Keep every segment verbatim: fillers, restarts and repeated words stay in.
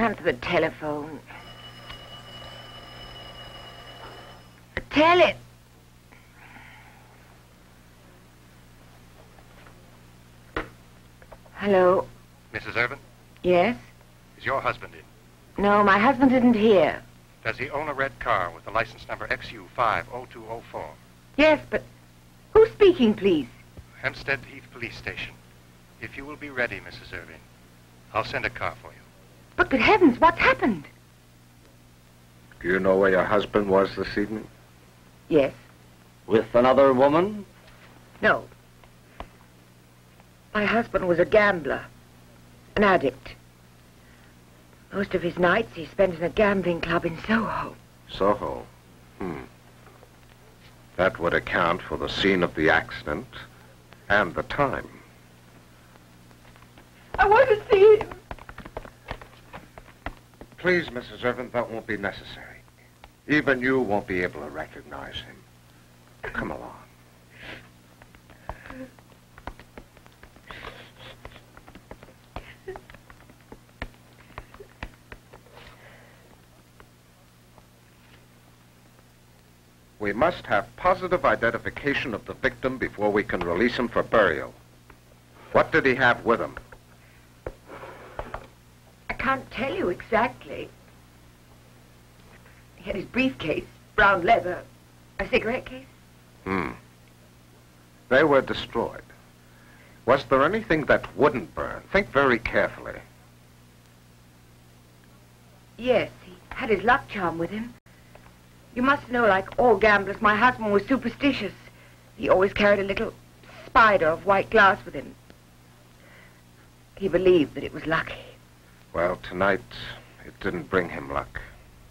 Answer the telephone. Tell it. Hello? Missus Irvin? Yes? Is your husband in? No, my husband isn't here. Does he own a red car with the license number X U five oh two oh four? Yes, but who's speaking, please? Hempstead Heath Police Station. If you will be ready, Missus Irvin, I'll send a car for you. But good heavens, what's happened? Do you know where your husband was this evening? Yes. With another woman? No. My husband was a gambler, an addict. Most of his nights he spent in a gambling club in Soho. Soho? Hmm. That would account for the scene of the accident and the time. I want to see him. Please, Missus Irvin, that won't be necessary. Even you won't be able to recognize him. Come along. We must have positive identification of the victim before we can release him for burial. What did he have with him? I can't tell you exactly. He had his briefcase, brown leather, a cigarette case. Hmm. They were destroyed. Was there anything that wouldn't burn? Think very carefully. Yes, he had his luck charm with him. You must know, like all gamblers, my husband was superstitious. He always carried a little spider of white glass with him. He believed that it was lucky. Well, tonight, it didn't bring him luck.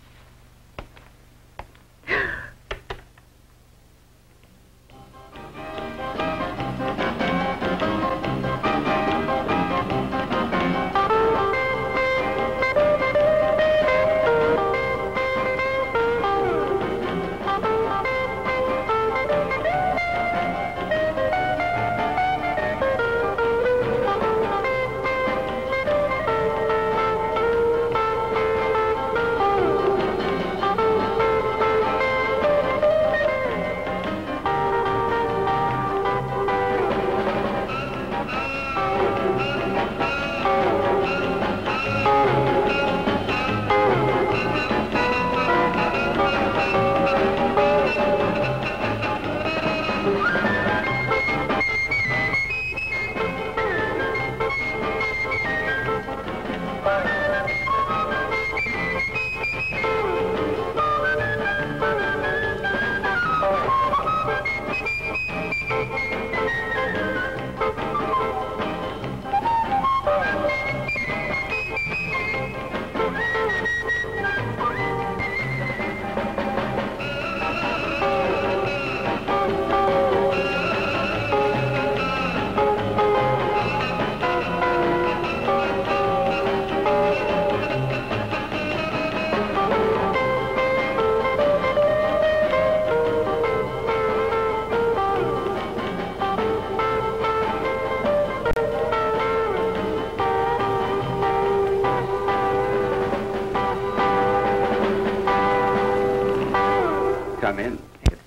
Come in.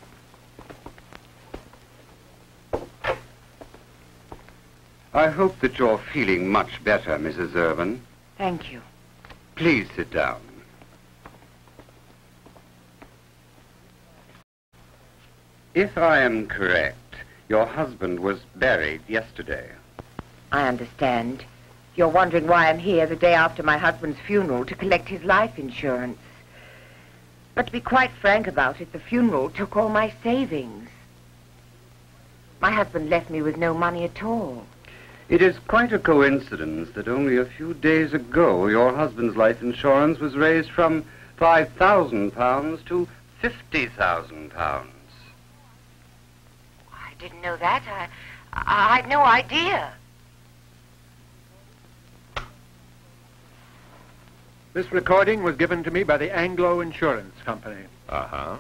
I hope that you're feeling much better, Missus Irvin. Thank you. Please sit down. If I am correct, your husband was buried yesterday. I understand. You're wondering why I'm here the day after my husband's funeral to collect his life insurance. But to be quite frank about it, the funeral took all my savings. My husband left me with no money at all. It is quite a coincidence that only a few days ago your husband's life insurance was raised from five thousand pounds to fifty thousand pounds. I didn't know that. I, I had no idea. This recording was given to me by the Anglo Insurance Company. Uh-huh.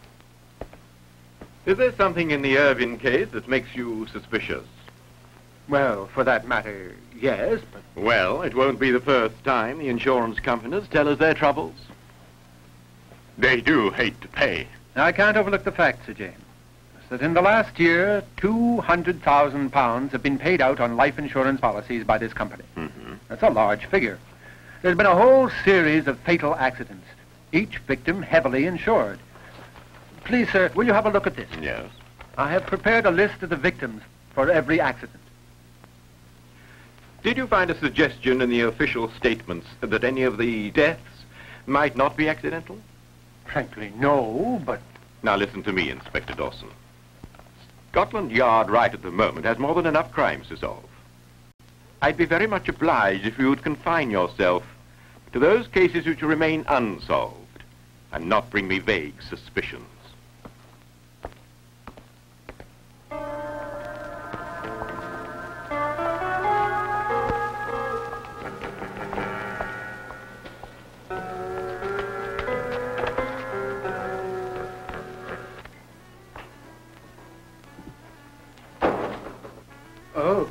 Is there something in the Irvin case that makes you suspicious? Well, for that matter, yes, but... Well, it won't be the first time the insurance companies tell us their troubles. They do hate to pay. I can't overlook the fact, Sir James, that in the last year, two hundred thousand pounds have been paid out on life insurance policies by this company. Mm-hmm. That's a large figure. There's been a whole series of fatal accidents, each victim heavily insured. Please, sir, will you have a look at this? Yes. I have prepared a list of the victims for every accident. Did you find a suggestion in the official statements that any of the deaths might not be accidental? Frankly, no, but... Now listen to me, Inspector Dawson. Scotland Yard right at the moment has more than enough crimes to solve. I'd be very much obliged if you would confine yourself to those cases which remain unsolved and not bring me vague suspicions. Oh.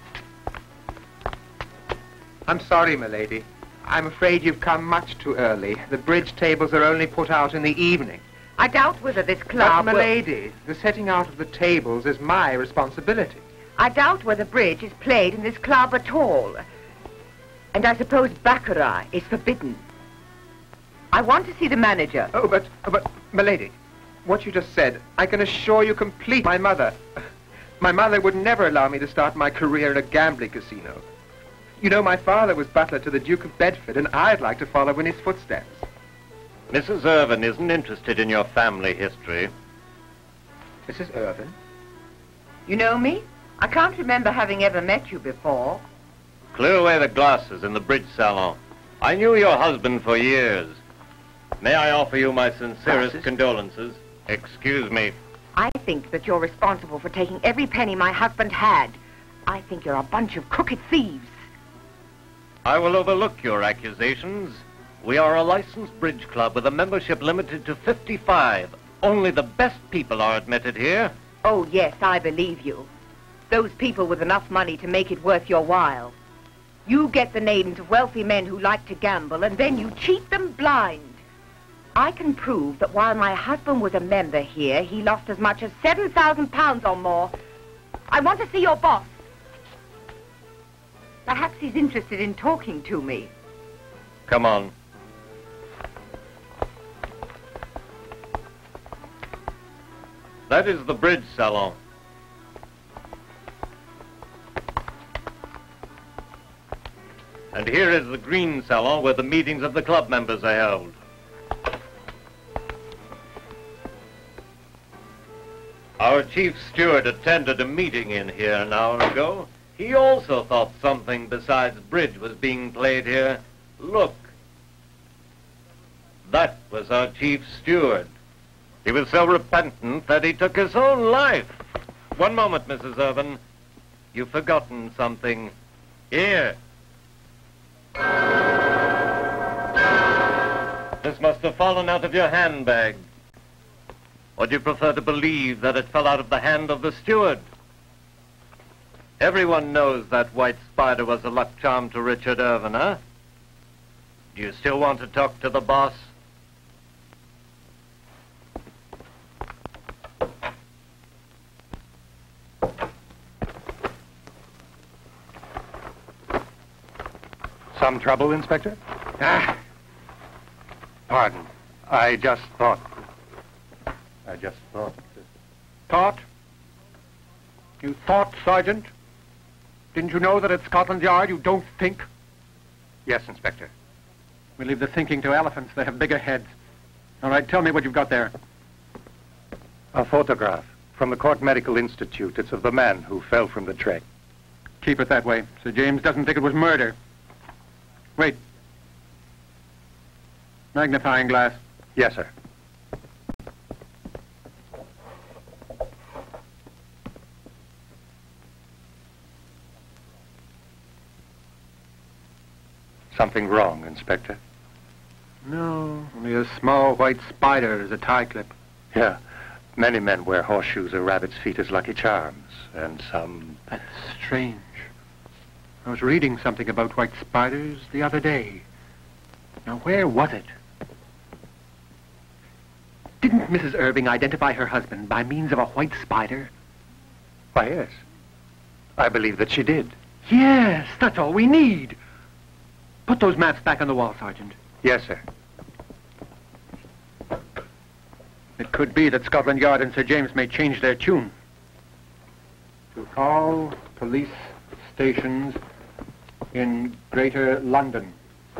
I'm sorry, milady. I'm afraid you've come much too early. The bridge tables are only put out in the evening. I doubt whether this But, club will... milady, the setting out of the tables is my responsibility. I doubt whether bridge is played in this club at all. And I suppose baccarat is forbidden. I want to see the manager. Oh, but, but, milady, what you just said, I can assure you complete my mother. My mother would never allow me to start my career in a gambling casino. You know, my father was butler to the Duke of Bedford, and I'd like to follow in his footsteps. Missus Irvin isn't interested in your family history. Missus Irvin? You know me? I can't remember having ever met you before. Clear away the glasses in the bridge salon. I knew your husband for years. May I offer you my sincerest Glasses? condolences? Excuse me. I think that you're responsible for taking every penny my husband had. I think you're a bunch of crooked thieves. I will overlook your accusations. We are a licensed bridge club with a membership limited to fifty-five. Only the best people are admitted here. Oh, yes, I believe you. Those people with enough money to make it worth your while. You get the names of wealthy men who like to gamble, and then you cheat them blind. I can prove that while my husband was a member here, he lost as much as seven thousand pounds or more. I want to see your boss. Perhaps he's interested in talking to me. Come on. That is the bridge salon. And here is the green salon where the meetings of the club members are held. Our chief steward attended a meeting in here an hour ago. He also thought something besides bridge was being played here. Look. That was our chief steward. He was so repentant that he took his own life. One moment, Missus Irvin. You've forgotten something. Here. This must have fallen out of your handbag. Or do you prefer to believe that it fell out of the hand of the steward? Everyone knows that white spider was a luck charm to Richard Irvin, huh? Do you still want to talk to the boss? Some trouble, Inspector? Ah. Pardon. I just thought. I just thought. Thought? You thought, Sergeant? Didn't you know that at Scotland Yard you don't think? Yes, Inspector. We leave the thinking to elephants. They have bigger heads. All right, tell me what you've got there. A photograph from the Court Medical Institute. It's of the man who fell from the train. Keep it that way. Sir James doesn't think it was murder. Wait. Magnifying glass. Yes, sir. Something wrong, Inspector? No, only a small white spider as a tie clip. Yeah. Many men wear horseshoes or rabbit's feet as lucky charms, and some... That's strange. I was reading something about white spiders the other day. Now, where was it? Didn't Missus Irving identify her husband by means of a white spider? Why, yes. I believe that she did. Yes, that's all we need. Put those maps back on the wall, Sergeant. Yes, sir. It could be that Scotland Yard and Sir James may change their tune. To all police stations in Greater London.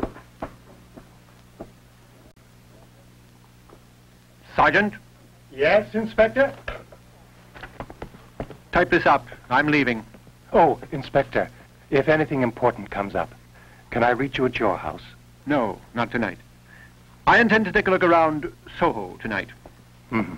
Sergeant? Yes, Inspector? Type this up. I'm leaving. Oh, Inspector, if anything important comes up, can I reach you at your house? No, not tonight. I intend to take a look around Soho tonight. Mm-hmm.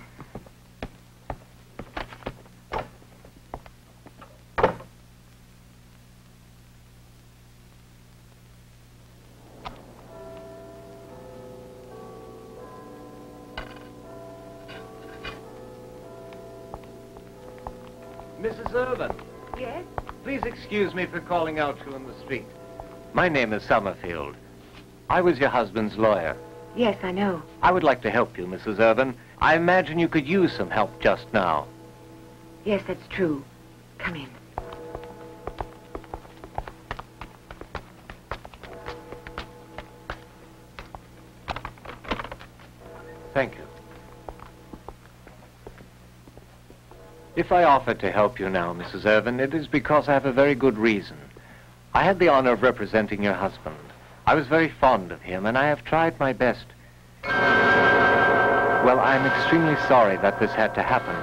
Missus Irvin, Yes? please excuse me for calling out to you in the street. My name is Summerfield. I was your husband's lawyer. Yes, I know. I would like to help you, Missus Irvin. I imagine you could use some help just now. Yes, that's true. Come in. Thank you. If I offer to help you now, Missus Irvin, it is because I have a very good reason. I had the honor of representing your husband. I was very fond of him, and I have tried my best. Well, I'm extremely sorry that this had to happen.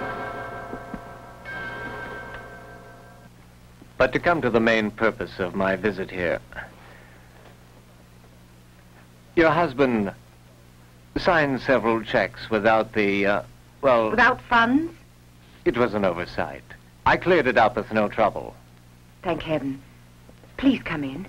But to come to the main purpose of my visit here. Your husband signed several checks without the, uh, well... Without funds? It was an oversight. I cleared it up with no trouble. Thank heaven. Please come in.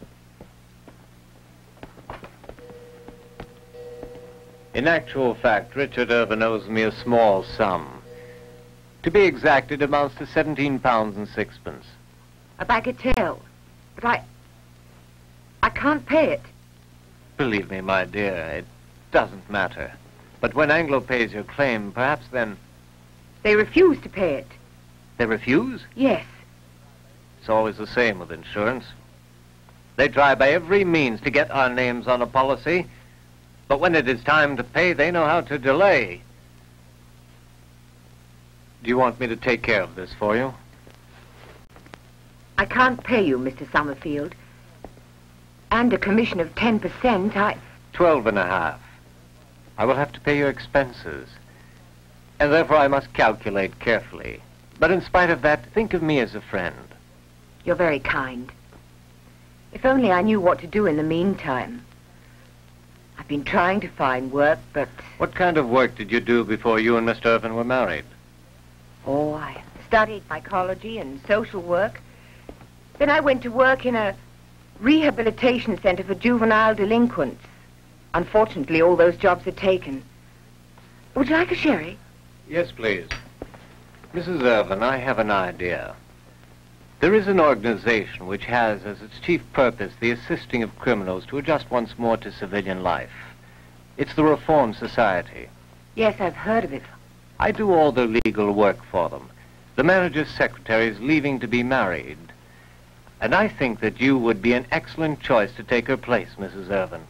In actual fact, Richard Irvin owes me a small sum. To be exact, it amounts to seventeen pounds and sixpence. A bagatelle. But I... I can't pay it. Believe me, my dear, it doesn't matter. But when Anglo pays your claim, perhaps then... They refuse to pay it. They refuse? Yes. It's always the same with insurance. They try by every means to get our names on a policy, but when it is time to pay, they know how to delay. Do you want me to take care of this for you? I can't pay you, Mister Summerfield. And a commission of ten percent, I... Twelve and a half. I will have to pay your expenses. And therefore I must calculate carefully. But in spite of that, think of me as a friend. You're very kind. If only I knew what to do in the meantime. I've been trying to find work, but... What kind of work did you do before you and Mister Irvin were married? Oh, I studied psychology and social work. Then I went to work in a rehabilitation center for juvenile delinquents. Unfortunately, all those jobs are taken. Would you like a sherry? Yes, please. Missus Irvin, I have an idea. There is an organization which has as its chief purpose the assisting of criminals to adjust once more to civilian life. It's the Reform Society. Yes, I've heard of it. I do all the legal work for them. The manager's secretary is leaving to be married. And I think that you would be an excellent choice to take her place, Missus Irvin.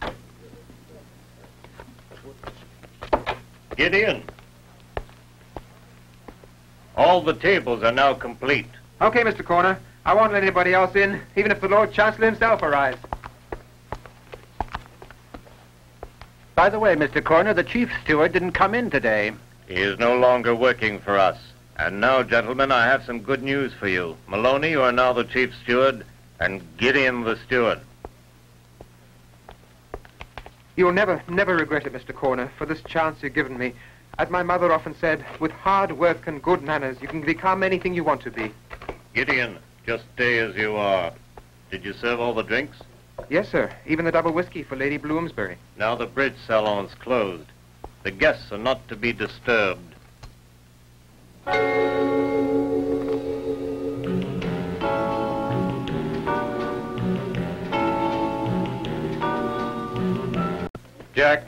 Gideon. All the tables are now complete. Okay, Mister Corner. I won't let anybody else in, even if the Lord Chancellor himself arrives. By the way, Mister Corner, the chief steward didn't come in today. He is no longer working for us. And now, gentlemen, I have some good news for you. Maloney, you are now the chief steward, and Gideon the steward. You'll never, never regret it, Mister Corner, for this chance you've given me. As my mother often said, with hard work and good manners, you can become anything you want to be. Gideon, just stay as you are. Did you serve all the drinks? Yes, sir. Even the double whiskey for Lady Bloomsbury. Now the bridge salon's closed. The guests are not to be disturbed. Jack.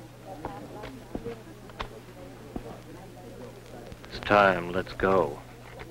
It's time. Let's go.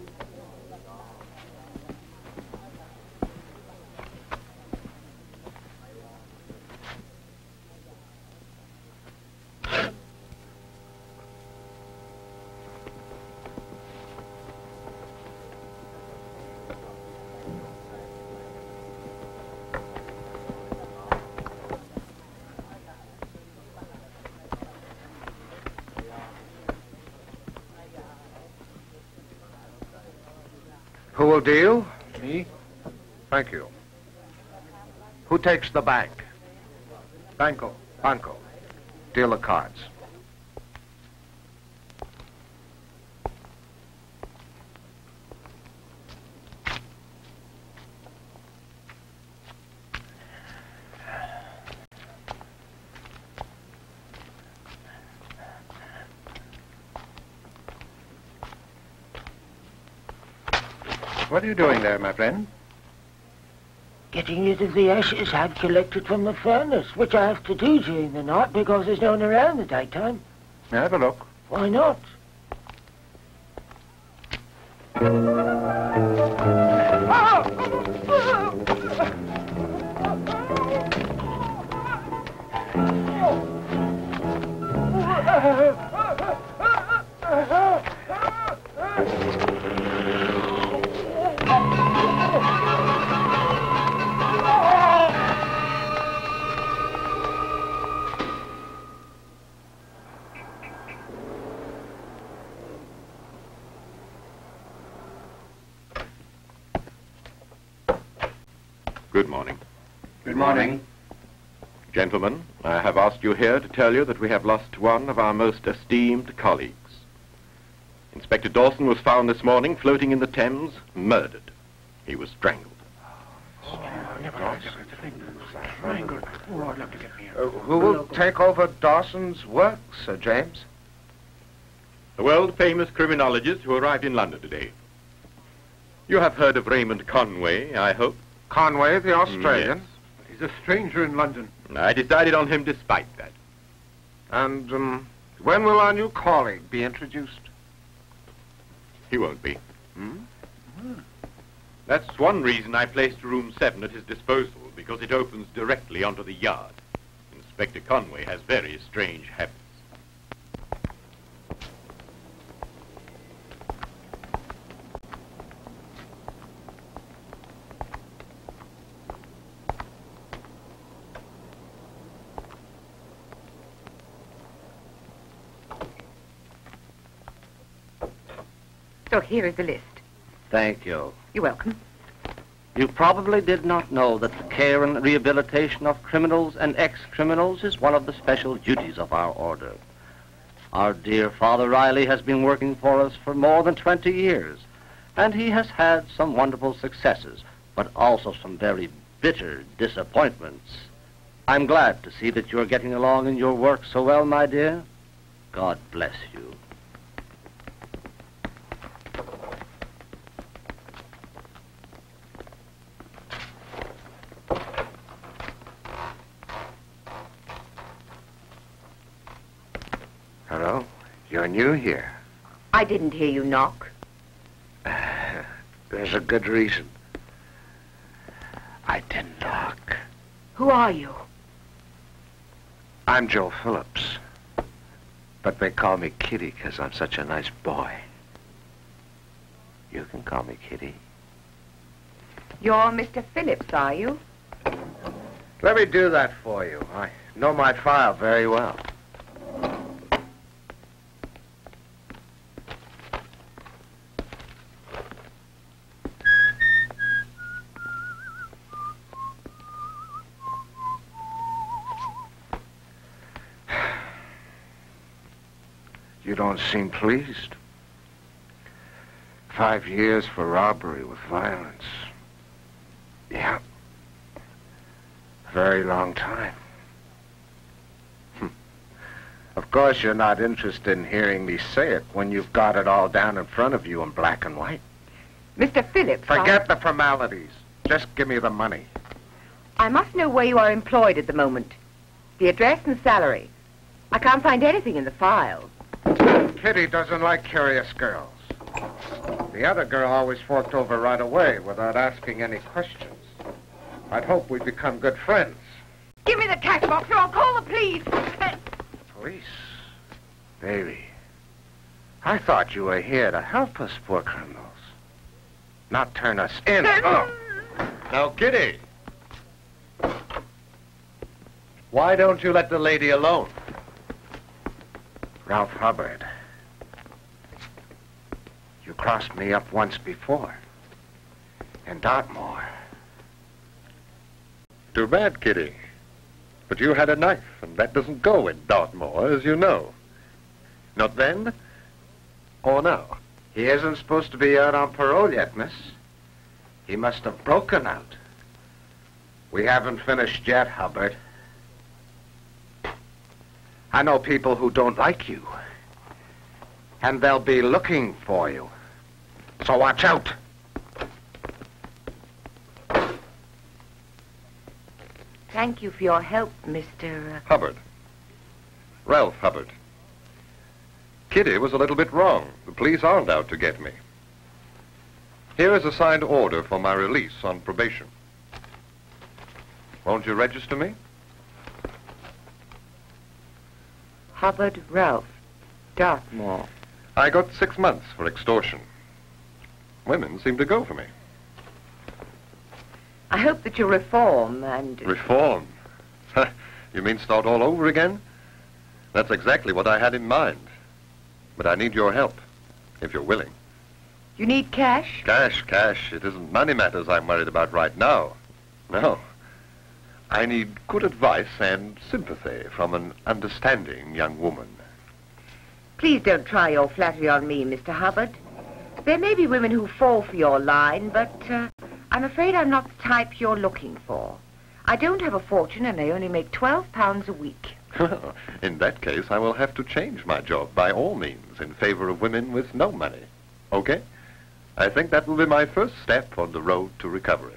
Who will deal? Me? Thank you. Who takes the bank? Banco. Banco. Deal the cards. What are you doing there, my friend? Getting rid of the ashes I've collected from the furnace, which I have to do during the night because there's no one around the daytime. Have a look. Why not? Good morning. Good morning. Gentlemen, I have asked you here to tell you that we have lost one of our most esteemed colleagues. Inspector Dawson was found this morning floating in the Thames, murdered. He was strangled. Uh, who will take over Dawson's work, Sir James? A world-famous criminologist who arrived in London today. You have heard of Raymond Conway, I hope? Conway, the Australian. Yes. He's a stranger in London. I decided on him despite that. And um, when will our new colleague be introduced? He won't be. Hmm? That's one reason I placed room seven at his disposal, because it opens directly onto the yard. Inspector Conway has very strange habits. So here is the list. Thank you. You're welcome. You probably did not know that the care and rehabilitation of criminals and ex-criminals is one of the special duties of our order. Our dear Father Riley has been working for us for more than twenty years, and he has had some wonderful successes, but also some very bitter disappointments. I'm glad to see that you're getting along in your work so well, my dear. God bless you. Hello? You're new here. I didn't hear you knock. There's a good reason. I didn't knock. Who are you? I'm Joe Phillips. But they call me Kitty because I'm such a nice boy. You can call me Kitty. You're Mister Phillips, are you? Let me do that for you. I know my file very well. You don't seem pleased. Five years for robbery with violence. Yeah. Very long time. Hm. Of course, you're not interested in hearing me say it when you've got it all down in front of you in black and white. Mister Phillips, Forget I... the formalities. Just give me the money. I must know where you are employed at the moment. The address and salary. I can't find anything in the file. Kitty doesn't like curious girls. The other girl always forked over right away without asking any questions. I'd hope we'd become good friends. Give me the cash box or I'll call the police. Police? Baby, I thought you were here to help us poor criminals. Not turn us in. Oh. Now, Kitty. Why don't you let the lady alone? Ralph Hubbard. You crossed me up once before. In Dartmoor. Too bad, Kitty. But you had a knife, and that doesn't go in Dartmoor, as you know. Not then, or now. He isn't supposed to be out on parole yet, miss. He must have broken out. We haven't finished yet, Hubbard. I know people who don't like you. And they'll be looking for you. So watch out. Thank you for your help, Mister Uh... Hubbard. Ralph Hubbard. Kitty was a little bit wrong. The police aren't out to get me. Here is a signed order for my release on probation. Won't you register me? Hubbard Ralph, Dartmoor. I got six months for extortion. Women seem to go for me. I hope that you reform and... Reform? You mean start all over again? That's exactly what I had in mind. But I need your help, if you're willing. You need cash? Cash, cash. It isn't money matters I'm worried about right now. No. I need good advice and sympathy from an understanding young woman. Please don't try your flattery on me, Mister Hubbard. There may be women who fall for your line, but uh, I'm afraid I'm not the type you're looking for. I don't have a fortune, and I only make twelve pounds a week. In that case, I will have to change my job by all means in favor of women with no money. Okay? I think that will be my first step on the road to recovery.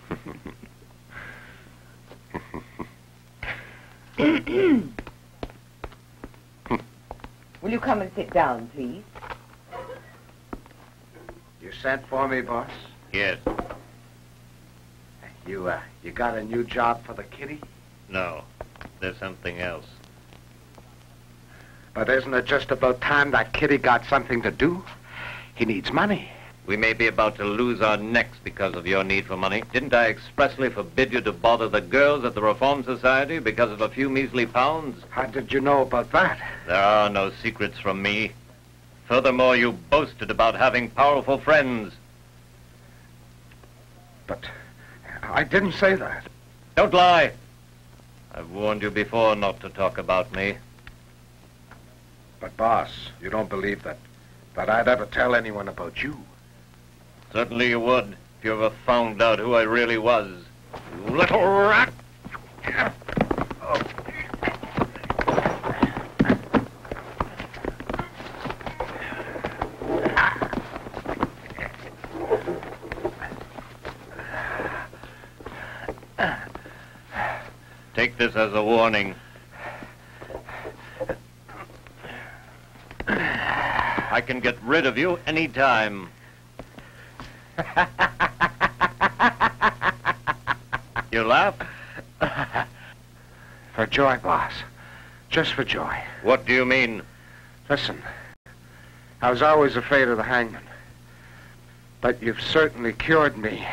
Will you come and sit down, please? You sent for me, boss? Yes. You, uh, you got a new job for the Kitty? No. There's something else. But isn't it just about time that Kitty got something to do? He needs money. We may be about to lose our necks because of your need for money. Didn't I expressly forbid you to bother the girls at the Reform Society because of a few measly pounds? How did you know about that? There are no secrets from me. Furthermore, you boasted about having powerful friends. But I didn't say that. Don't lie. I've warned you before not to talk about me. But, boss, you don't believe that, that I'd ever tell anyone about you? Certainly you would, if you ever found out who I really was. You little rat! Take this as a warning. I can get rid of you any time. You laugh? For joy, boss. Just for joy. What do you mean? Listen, I was always afraid of the hangman. But you've certainly cured me.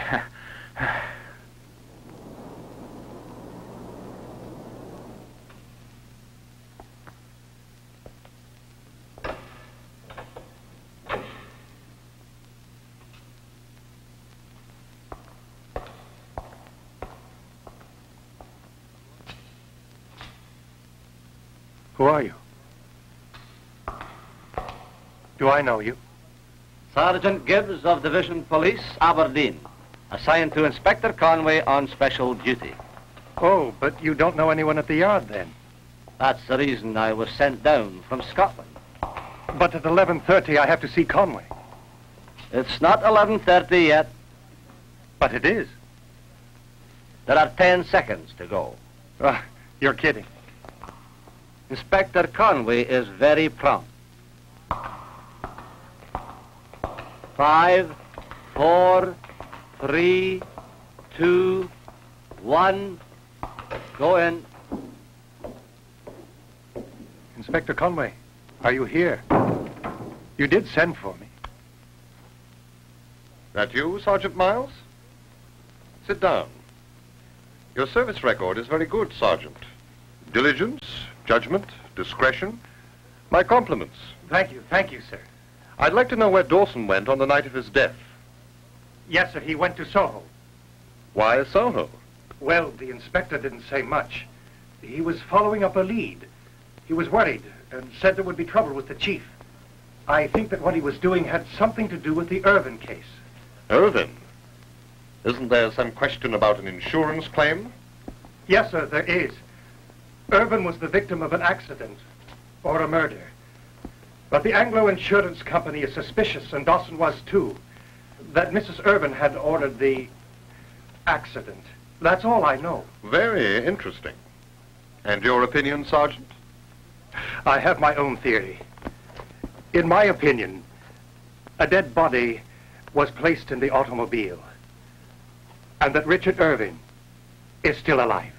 Who are you? Do I know you? Sergeant Gibbs of Division Police, Aberdeen, assigned to Inspector Conway on special duty. Oh, but you don't know anyone at the yard, then? That's the reason I was sent down from Scotland. But at eleven thirty, I have to see Conway. It's not eleven thirty yet. But it is. There are ten seconds to go. Uh, you're kidding. Inspector Conway is very prompt. Five, four, three, two, one, go in. Inspector Conway, are you here? You did send for me. That you, Sergeant Miles? Sit down. Your service record is very good, Sergeant. Diligence, judgment, discretion. My compliments. Thank you, thank you, sir. I'd like to know where Dawson went on the night of his death. Yes, sir, he went to Soho. Why Soho? Well, the inspector didn't say much. He was following up a lead. He was worried and said there would be trouble with the chief. I think that what he was doing had something to do with the Irvin case. Irvin? Isn't there some question about an insurance claim? Yes, sir, there is. Irvin was the victim of an accident or a murder. But the Anglo Insurance Company is suspicious, and Dawson was too, that Missus Irvin had ordered the accident. That's all I know. Very interesting. And your opinion, Sergeant? I have my own theory. In my opinion, a dead body was placed in the automobile, and that Richard Irvin is still alive.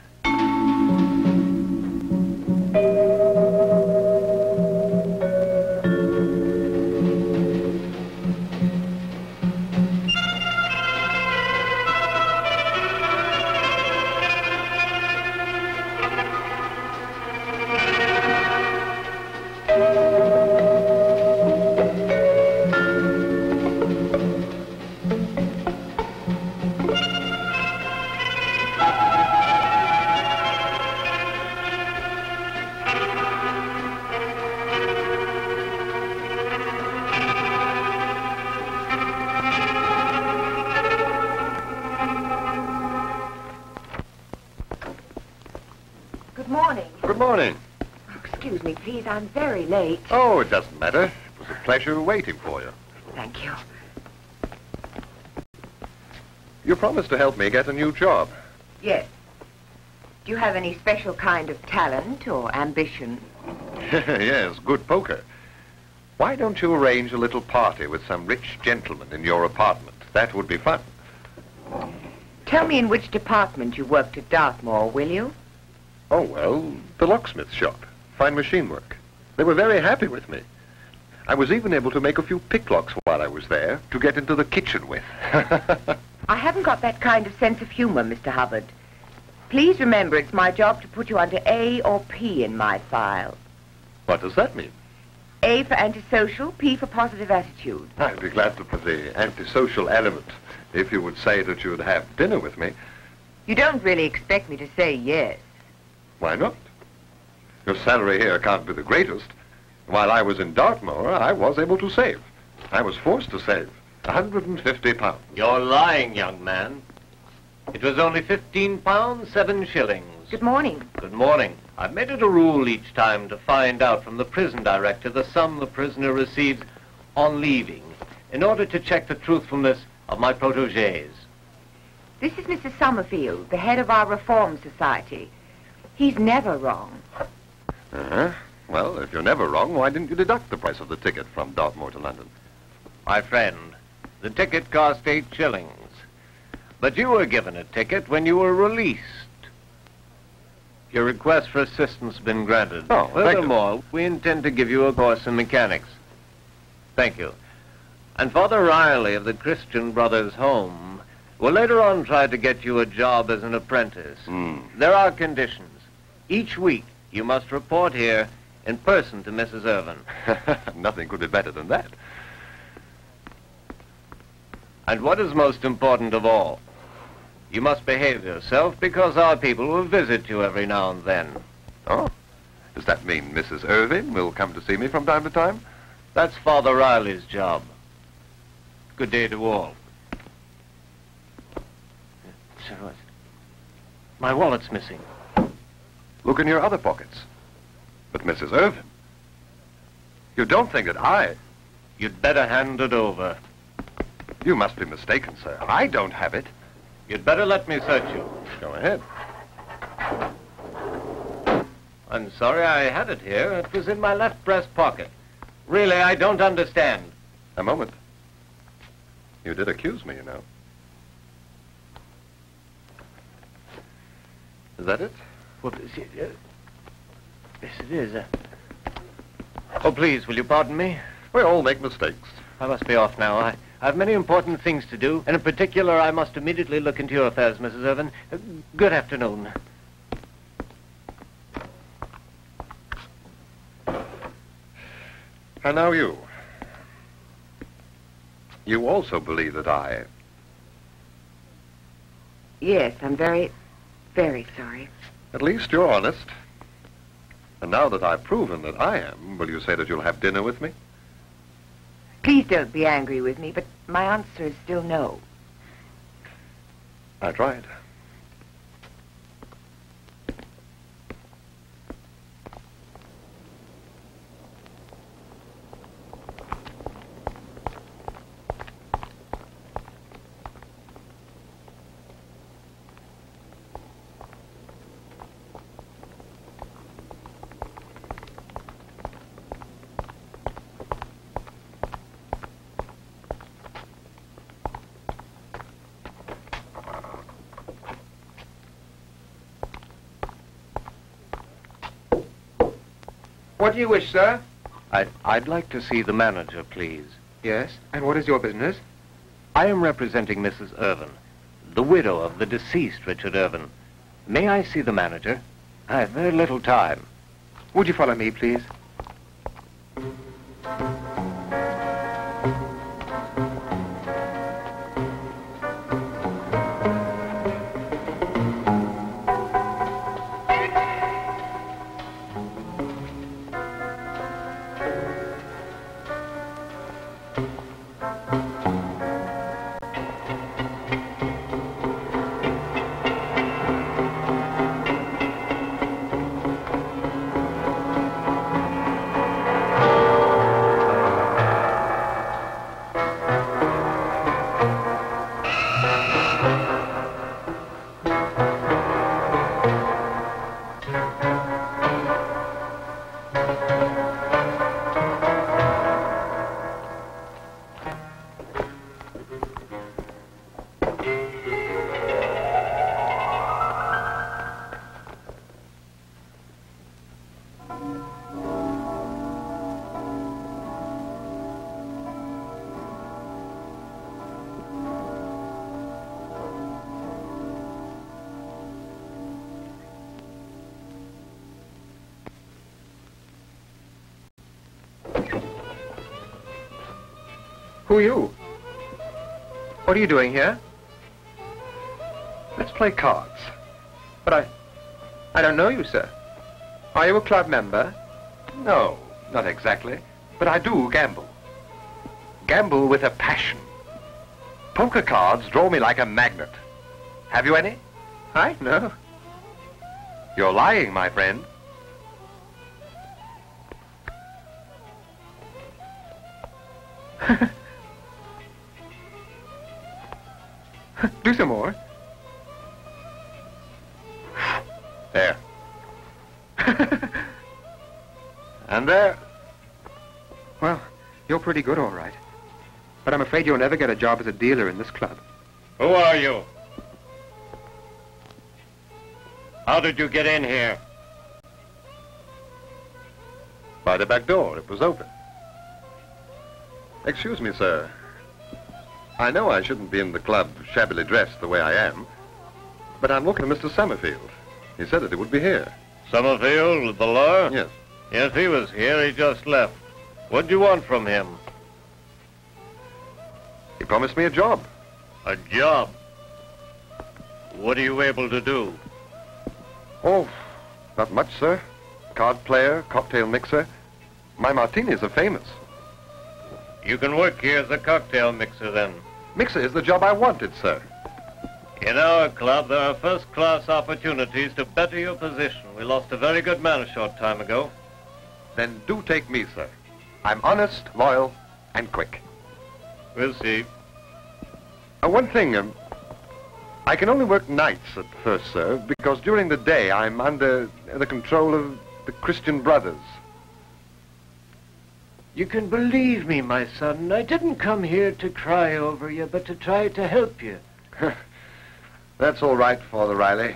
Please, I'm very late. Oh, it doesn't matter. It was a pleasure waiting for you. Thank you. You promised to help me get a new job. Yes. Do you have any special kind of talent or ambition? Yes, good poker. Why don't you arrange a little party with some rich gentleman in your apartment? That would be fun. Tell me in which department you worked at Dartmoor, will you? Oh, well, the locksmith shop. Fine machine work. They were very happy with me. I was even able to make a few picklocks while I was there to get into the kitchen with. I haven't got that kind of sense of humor, Mister Hubbard. Please remember it's my job to put you under A or P in my file. What does that mean? A for antisocial, P for positive attitude. I'd be glad to put the antisocial element if you would say that you'd have dinner with me. You don't really expect me to say yes. Why not? Your salary here can't be the greatest. While I was in Dartmoor, I was able to save. I was forced to save one hundred fifty pounds. You're lying, young man. It was only fifteen pounds, seven shillings. Good morning. Good morning. I've made it a rule each time to find out from the prison director the sum the prisoner receives on leaving, in order to check the truthfulness of my protégés. This is Mister Summerfield, the head of our Reform Society. He's never wrong. Uh-huh. Well, if you're never wrong, why didn't you deduct the price of the ticket from Dartmoor to London? My friend, the ticket cost eight shillings. But you were given a ticket when you were released. Your request for assistance has been granted. Oh, thank you. Furthermore, we intend to give you a course in mechanics. Thank you. And Father Riley of the Christian Brothers Home will later on try to get you a job as an apprentice. Mm. There are conditions. Each week, you must report here in person to Missus Irvin. Nothing could be better than that. And what is most important of all, you must behave yourself because our people will visit you every now and then. Oh? Does that mean Missus Irvin will come to see me from time to time? That's Father Riley's job. Good day to all. Sir, what? My wallet's missing. Look in your other pockets. But Missus Irvin, you don't think that I... You'd better hand it over. You must be mistaken, sir. I don't have it. You'd better let me search you. Go ahead. I'm sorry I had it here. It was in my left breast pocket. Really, I don't understand. A moment. You did accuse me, you know. Is that it? Well, uh, yes, it is. Uh... Oh, please, will you pardon me? We all make mistakes. I must be off now. I, I have many important things to do, and in particular, I must immediately look into your affairs, Missus Irvin. Uh, good afternoon. And now you. You also believe that I... Yes, I'm very, very sorry. At least you're honest. And now that I've proven that I am, will you say that you'll have dinner with me? Please don't be angry with me, but my answer is still no. I tried. What do you wish, sir? I'd, I'd like to see the manager, please. Yes, and what is your business? I am representing Missus Irvin, the widow of the deceased Richard Irvin. May I see the manager? I have very little time. Would you follow me, please? Who are you? What are you doing here? Let's play cards. But I... I don't know you, sir. Are you a club member? No, not exactly. But I do gamble. Gamble with a passion. Poker cards draw me like a magnet. Have you any? I? No. You're lying, my friend. Do some more. There. And there. Well, you're pretty good, all right. But I'm afraid you'll never get a job as a dealer in this club. Who are you? How did you get in here? By the back door. It was open. Excuse me, sir. I know I shouldn't be in the club shabbily dressed the way I am, but I'm looking for Mister Summerfield. He said that he would be here. Summerfield with the law? Yes. Yes, he was here. He just left. What do you want from him? He promised me a job. A job? What are you able to do? Oh, not much, sir. Card player, cocktail mixer. My martinis are famous. You can work here as a cocktail mixer, then. Mixer is the job I wanted, sir. In our club, there are first-class opportunities to better your position. We lost a very good man a short time ago. Then do take me, sir. I'm honest, loyal, and quick. We'll see. Uh, one thing, um, I can only work nights at first, sir, because during the day I'm under the control of the Christian Brothers. You can believe me, my son. I didn't come here to cry over you, but to try to help you. That's all right, Father Riley.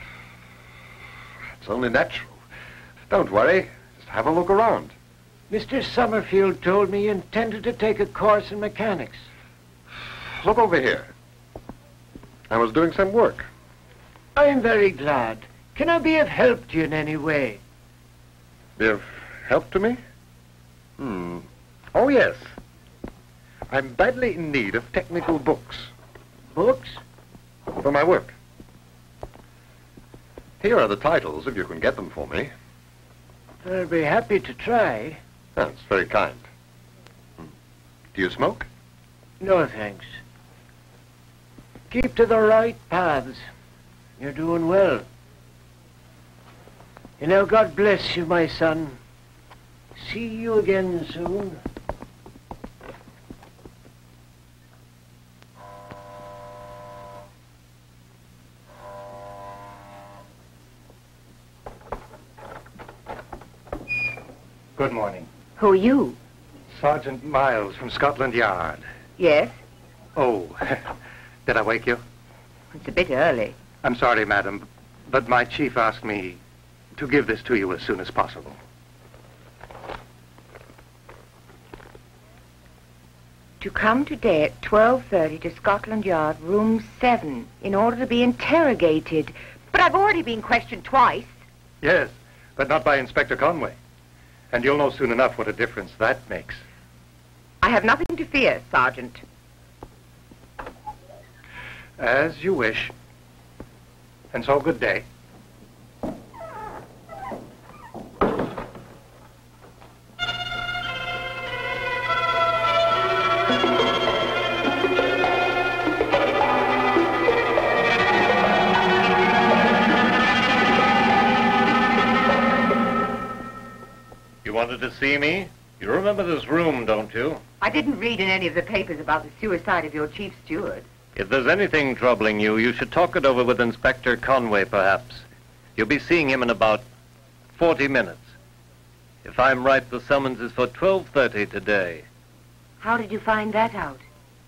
It's only natural. Don't worry. Just have a look around. Mister Summerfield told me you intended to take a course in mechanics. Look over here. I was doing some work. I'm very glad. Can I be of help to you in any way? Be of help to me? Hmm. Oh, yes. I'm badly in need of technical books. Books? For my work. Here are the titles, if you can get them for me. I'll be happy to try. That's very kind. Hmm. Do you smoke? No, thanks. Keep to the right paths. You're doing well. You know, God bless you, my son. See you again soon. Good morning. Who are you? Sergeant Miles from Scotland Yard. Yes? Oh, did I wake you? It's a bit early. I'm sorry, madam, but my chief asked me to give this to you as soon as possible. To come today at twelve thirty to Scotland Yard, room seven, in order to be interrogated. But I've already been questioned twice. Yes, but not by Inspector Conway. And you'll know soon enough what a difference that makes. I have nothing to fear, Sergeant. As you wish. And so, good day. You wanted to see me? You remember this room, don't you? I didn't read in any of the papers about the suicide of your chief steward. If there's anything troubling you, you should talk it over with Inspector Conway, perhaps. You'll be seeing him in about forty minutes. If I'm right, the summons is for twelve thirty today. How did you find that out?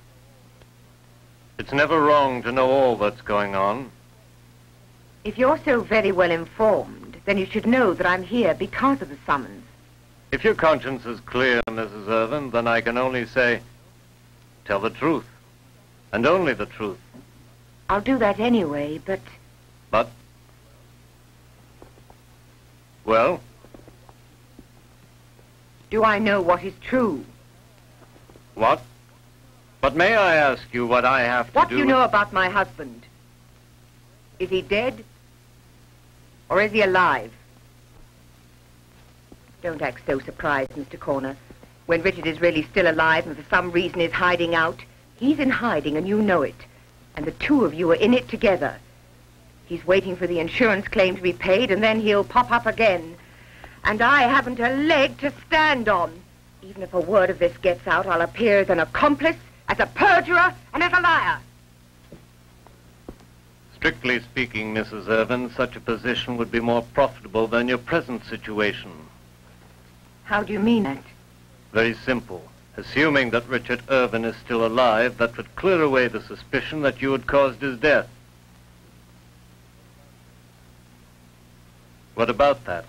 It's never wrong to know all that's going on. If you're so very well informed, then you should know that I'm here because of the summons. If your conscience is clear, Missus Irvin, then I can only say, tell the truth. And only the truth. I'll do that anyway, but... But? Well? Do I know what is true? What? But may I ask you what I have to What do... do you know about my husband? Is he dead? Or is he alive? Don't act so surprised, Mister Corner. When Richard is really still alive and for some reason is hiding out, he's in hiding and you know it. And the two of you are in it together. He's waiting for the insurance claim to be paid and then he'll pop up again. And I haven't a leg to stand on. Even if a word of this gets out, I'll appear as an accomplice, as a perjurer, and as a liar. Strictly speaking, Missus Irvin, such a position would be more profitable than your present situation. How do you mean that? Very simple. Assuming that Richard Irvin is still alive, that would clear away the suspicion that you had caused his death. What about that?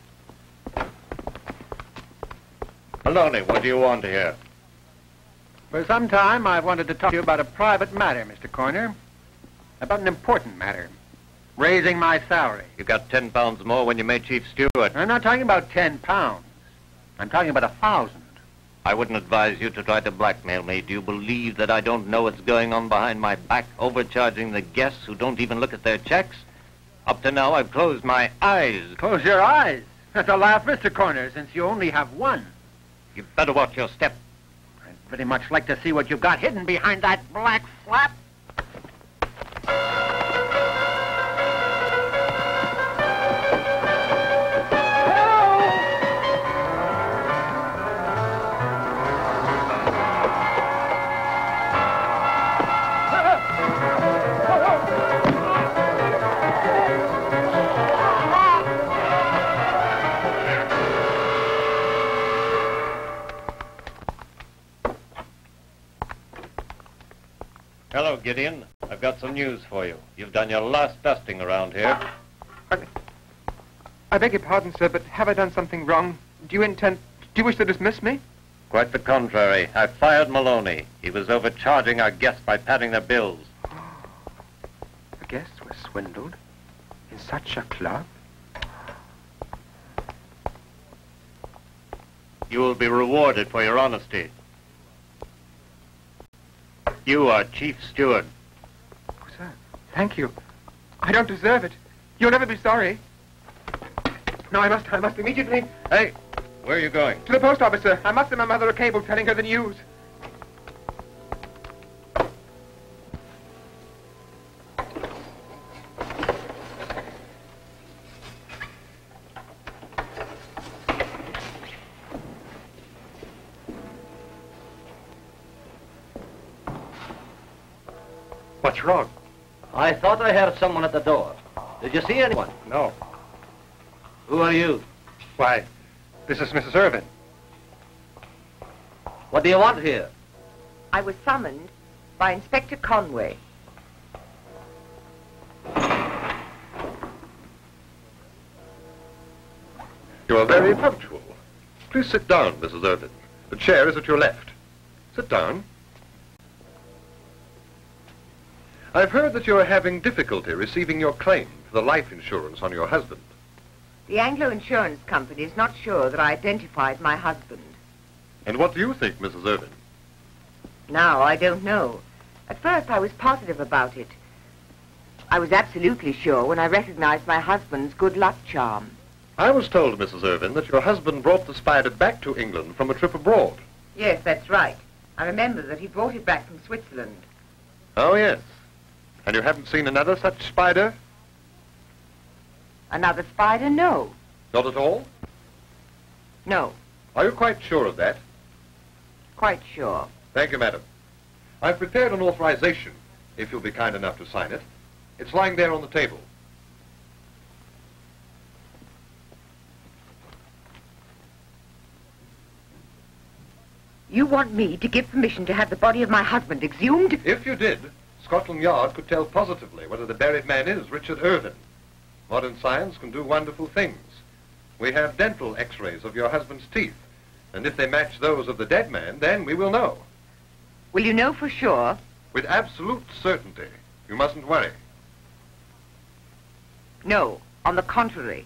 Maloney, what do you want here? For some time, I've wanted to talk to you about a private matter, Mister Corner. About an important matter. Raising my salary. You got ten pounds more when you made chief steward. I'm not talking about ten pounds. I'm talking about a thousand. I wouldn't advise you to try to blackmail me. Do you believe that I don't know what's going on behind my back, overcharging the guests who don't even look at their checks? Up to now, I've closed my eyes. Close your eyes? That's a laugh, Mister Corner, since you only have one. You'd better watch your step. I'd very much like to see what you've got hidden behind that black flap. Hello, Gideon. I've got some news for you. You've done your last dusting around here. I, I beg your pardon, sir, but have I done something wrong? Do you intend... Do you wish to dismiss me? Quite the contrary. I fired Maloney. He was overcharging our guests by padding their bills. The guests were swindled? In such a club? You will be rewarded for your honesty. You are chief steward. Oh, sir, thank you. I don't deserve it. You'll never be sorry. No, I must, I must immediately... Hey, where are you going? To the post office, sir. I must send my mother a cable telling her the news. What's wrong? I thought I heard someone at the door. Did you see anyone? No. Who are you? Why, this is Missus Irvin. What do you want here? I was summoned by Inspector Conway. You are very punctual. Please sit down, Missus Irvin. The chair is at your left. Sit down. I've heard that you're having difficulty receiving your claim for the life insurance on your husband. The Anglo Insurance Company is not sure that I identified my husband. And what do you think, Missus Irvin? Now, I don't know. At first, I was positive about it. I was absolutely sure when I recognized my husband's good luck charm. I was told, Missus Irvin, that your husband brought the spider back to England from a trip abroad. Yes, that's right. I remember that he brought it back from Switzerland. Oh, yes. And you haven't seen another such spider? Another spider? No. Not at all? No. Are you quite sure of that? Quite sure. Thank you, madam. I've prepared an authorization, if you'll be kind enough to sign it. It's lying there on the table. You want me to give permission to have the body of my husband exhumed? If you did, Scotland Yard could tell positively whether the buried man is Richard Irvin. Modern science can do wonderful things. We have dental x-rays of your husband's teeth, and if they match those of the dead man, then we will know. Will you know for sure? With absolute certainty. You mustn't worry. No, on the contrary.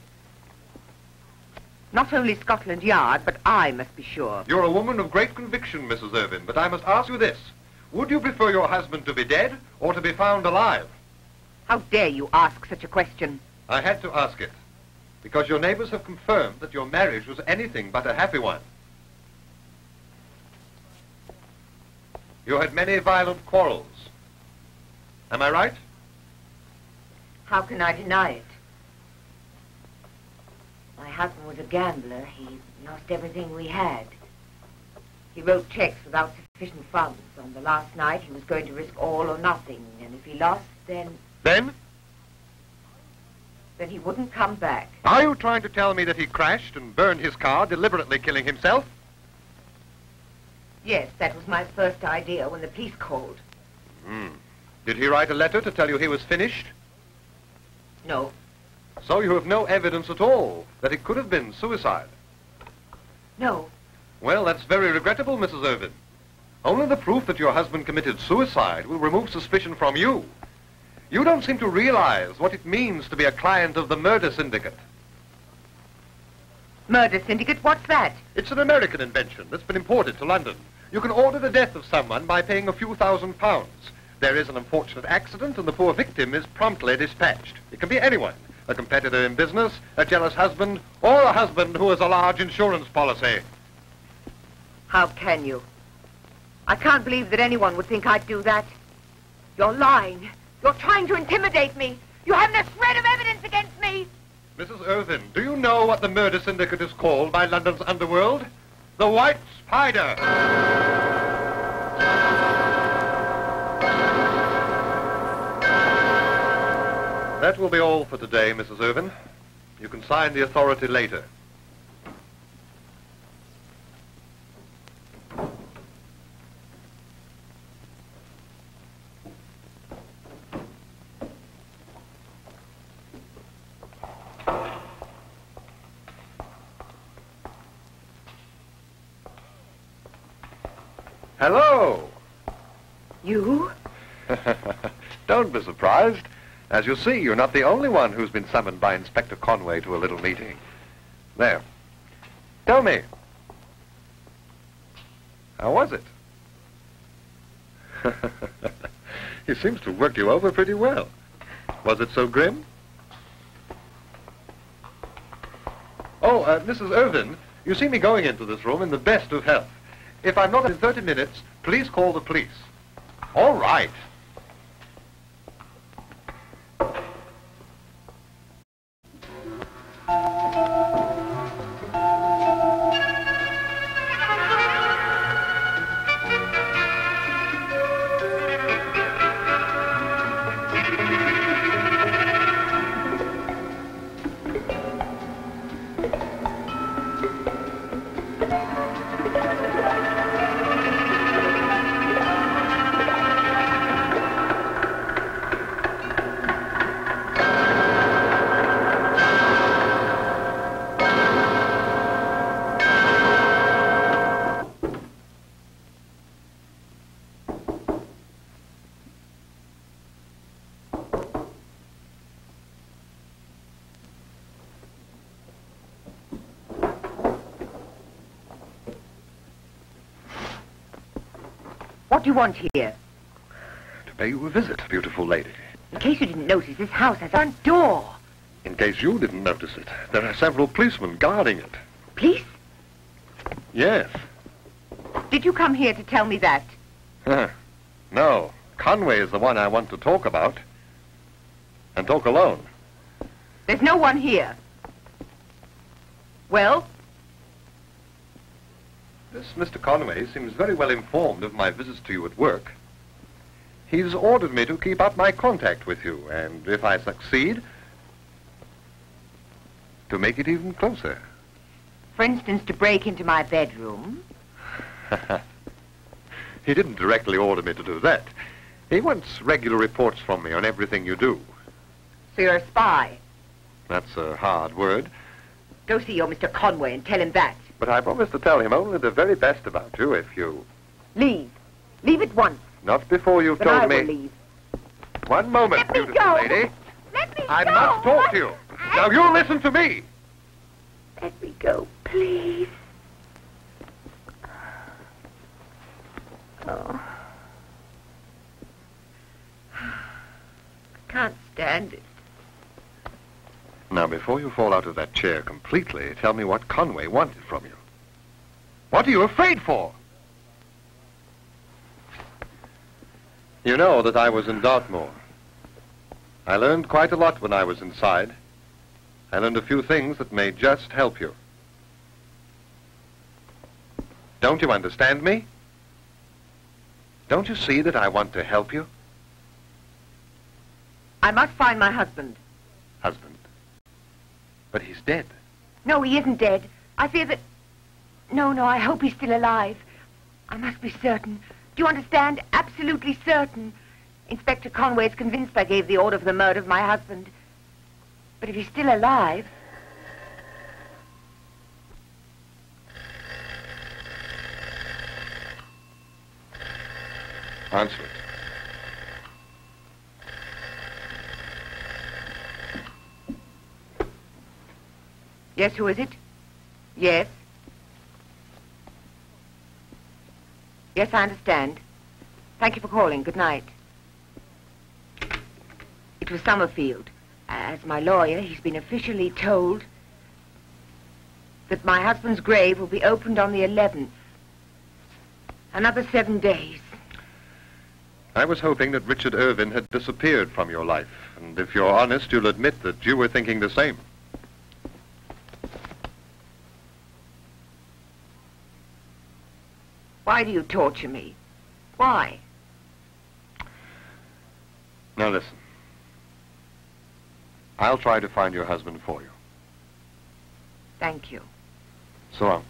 Not only Scotland Yard, but I must be sure. You're a woman of great conviction, Missus Irvin, but I must ask you this. Would you prefer your husband to be dead or to be found alive? How dare you ask such a question? I had to ask it, because your neighbors have confirmed that your marriage was anything but a happy one. You had many violent quarrels. Am I right? How can I deny it? My husband was a gambler. He lost everything we had. He wrote checks without sufficient funds. On the last night, he was going to risk all or nothing, and if he lost, then... Then? Then he wouldn't come back. Are you trying to tell me that he crashed and burned his car, deliberately killing himself? Yes, that was my first idea when the police called. Hmm. Did he write a letter to tell you he was finished? No. So you have no evidence at all that it could have been suicide? No. Well, that's very regrettable, Missus Irvin. Only the proof that your husband committed suicide will remove suspicion from you. You don't seem to realize what it means to be a client of the murder syndicate. Murder syndicate? What's that? It's an American invention that's been imported to London. You can order the death of someone by paying a few thousand pounds. There is an unfortunate accident and the poor victim is promptly dispatched. It can be anyone. A competitor in business, a jealous husband, or a husband who has a large insurance policy. How can you? I can't believe that anyone would think I'd do that. You're lying. You're trying to intimidate me. You haven't a shred of evidence against me. Missus Irvin, do you know what the murder syndicate is called by London's underworld? The White Spider. That will be all for today, Missus Irvin. You can sign the authority later. Hello. You? Don't be surprised. As you see, you're not the only one who's been summoned by Inspector Conway to a little meeting. There. Tell me. How was it? He seems to work you over pretty well. Was it so grim? Oh, uh, Missus Irvin, you see me going into this room in the best of health. If I'm not in thirty minutes, please call the police. All right. What do you want here? To pay you a visit, beautiful lady. In case you didn't notice, this house has a front door. In case you didn't notice it, there are several policemen guarding it. Police? Yes. Did you come here to tell me that? Huh. No. Conway is the one I want to talk about. And talk alone. There's no one here. Well? This Mister Conway seems very well informed of my visits to you at work. He's ordered me to keep up my contact with you, and if I succeed, to make it even closer. For instance, to break into my bedroom? He didn't directly order me to do that. He wants regular reports from me on everything you do. So you're a spy? That's a hard word. Go see your Mister Conway and tell him that. But I promise to tell him only the very best about you if you... Leave. Leave at once. Not before you've Then told I me... will leave. One moment, Let me beautiful go. lady. Let me I go. must talk to you. Now you listen to me. Let me go, please. Oh. I can't stand it. Now, before you fall out of that chair completely, tell me what Conway wanted from you. What are you afraid for? You know that I was in Dartmoor. I learned quite a lot when I was inside. I learned a few things that may just help you. Don't you understand me? Don't you see that I want to help you? I must find my husband. Husband? But he's dead. No, he isn't dead. I fear that... No, no, I hope he's still alive. I must be certain. Do you understand? Absolutely certain. Inspector Conway is convinced I gave the order for the murder of my husband. But if he's still alive... Answer it. Yes, who is it? Yes. Yes, I understand. Thank you for calling. Good night. It was Summerfield. As my lawyer, he's been officially told that my husband's grave will be opened on the eleventh. Another seven days. I was hoping that Richard Irvin had disappeared from your life. And if you're honest, you'll admit that you were thinking the same. Why do you torture me? Why? Now listen. I'll try to find your husband for you. Thank you. So long.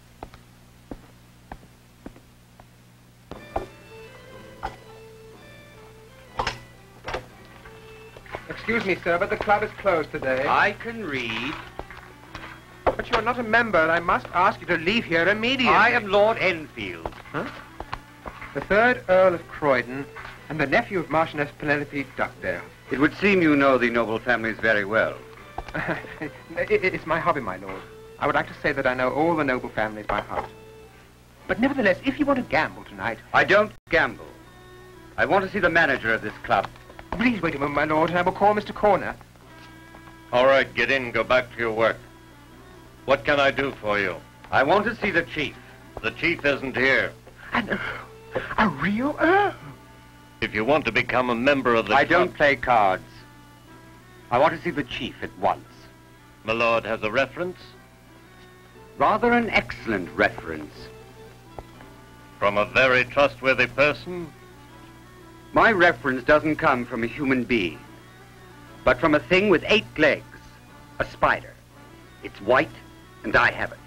Excuse me, sir, but the club is closed today. I can read. But you're not a member, and I must ask you to leave here immediately. I am Lord Enfield. Huh? The third Earl of Croydon, and the nephew of Marchioness Penelope Duckdale. It would seem you know the noble families very well. it, it's my hobby, my lord. I would like to say that I know all the noble families by heart. But nevertheless, if you want to gamble tonight... I don't gamble. I want to see the manager of this club. Please wait a moment, my lord, and I will call Mister Corner. All right, get in, go back to your work. What can I do for you? I want to see the chief. The chief isn't here. And uh, a real Earl? If you want to become a member of the I club... don't play cards. I want to see the chief at once. My lord has a reference? Rather an excellent reference. From a very trustworthy person? My reference doesn't come from a human being, but from a thing with eight legs, a spider. It's white, and I have it.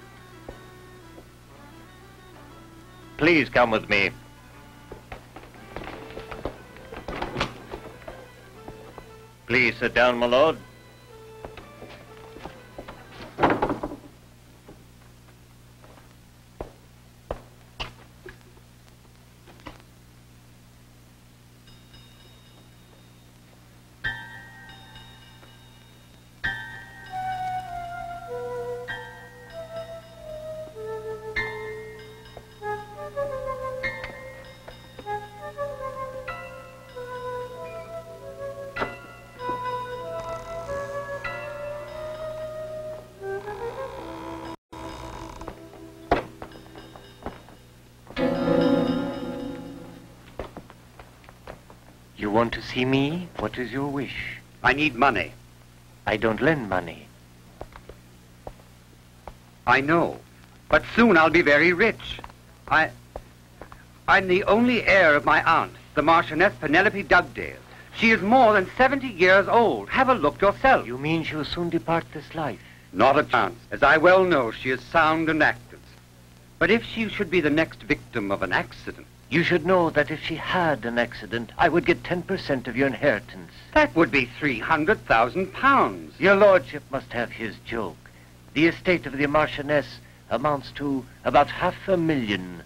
Please come with me. Please sit down, my lord. You want to see me? What is your wish? I need money. I don't lend money. I know, but soon I'll be very rich. I... I'm the only heir of my aunt, the Marchioness Penelope Dugdale. She is more than seventy years old. Have a look yourself. You mean she will soon depart this life? Not a chance. As I well know, she is sound and active. But if she should be the next victim of an accident... You should know that if she had an accident, I would get ten percent of your inheritance. That would be three hundred thousand pounds. Your lordship must have his joke. The estate of the Marchioness amounts to about half a million.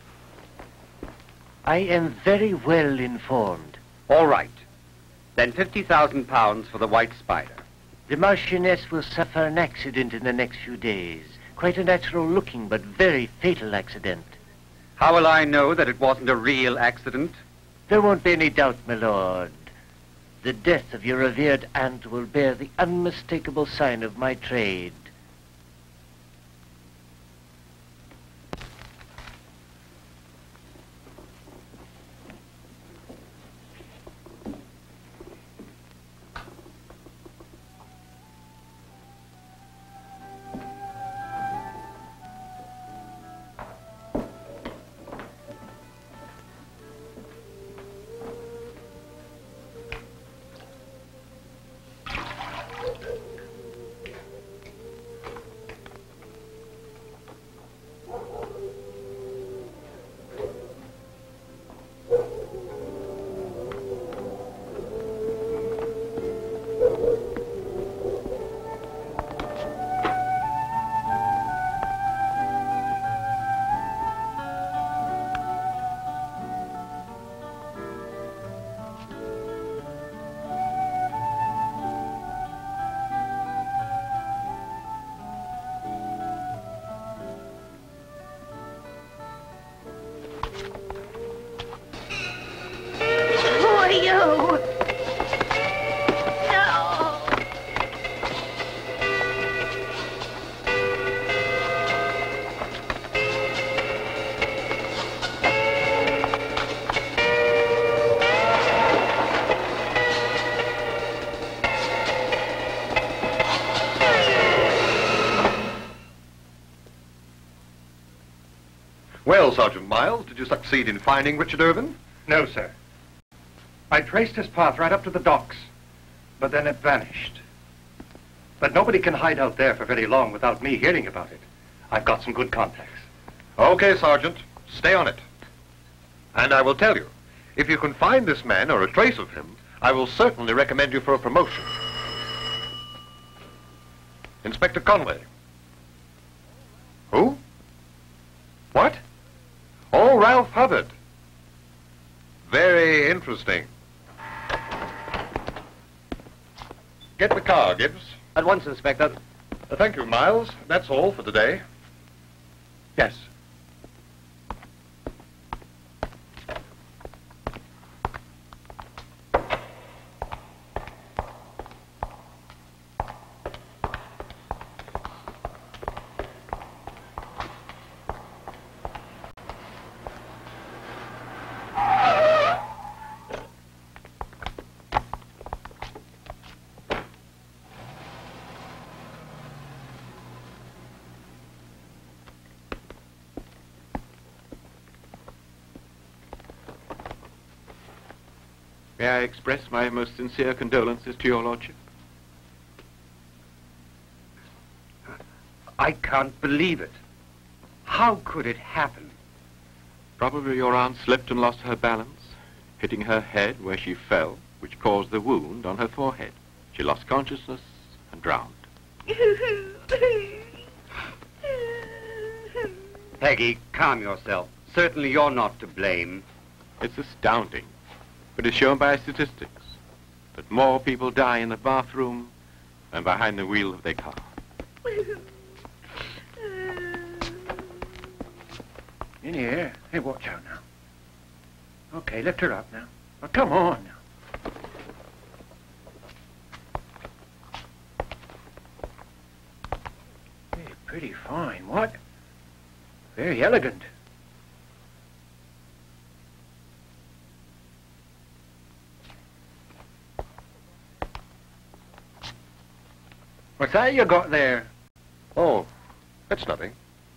I am very well informed. All right. Then fifty thousand pounds for the white spider. The Marchioness will suffer an accident in the next few days. Quite a natural-looking but very fatal accident. How will I know that it wasn't a real accident? There won't be any doubt, my lord. The death of your revered aunt will bear the unmistakable sign of my trade. Well, Sergeant Miles, did you succeed in finding Richard Irvin? No, sir. I traced his path right up to the docks, but then it vanished. But nobody can hide out there for very long without me hearing about it. I've got some good contacts. Okay, Sergeant. Stay on it. And I will tell you, if you can find this man or a trace of him, I will certainly recommend you for a promotion. Inspector Conway. Who? What? Oh, Ralph Hubbard. Very interesting. Get the car, Gibbs. At once, Inspector. Uh, thank you, Miles. That's all for today. Yes. May I express my most sincere condolences to your lordship? I can't believe it. How could it happen? Probably your aunt slipped and lost her balance, hitting her head where she fell, which caused the wound on her forehead. She lost consciousness and drowned. Peggy, calm yourself. Certainly you're not to blame. It's astounding, but it's shown by statistics that more people die in the bathroom than behind the wheel of their car. In here. Hey, watch out now. Okay, lift her up now. Now, come on now. Hey, pretty fine, what? Very elegant. What's that you got there? Oh, that's nothing.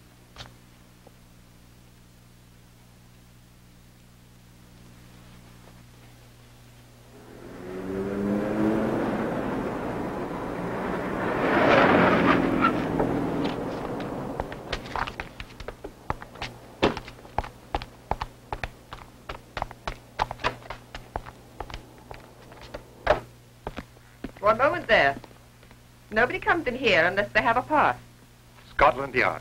One moment there. Nobody comes in here unless they have a pass. Scotland Yard.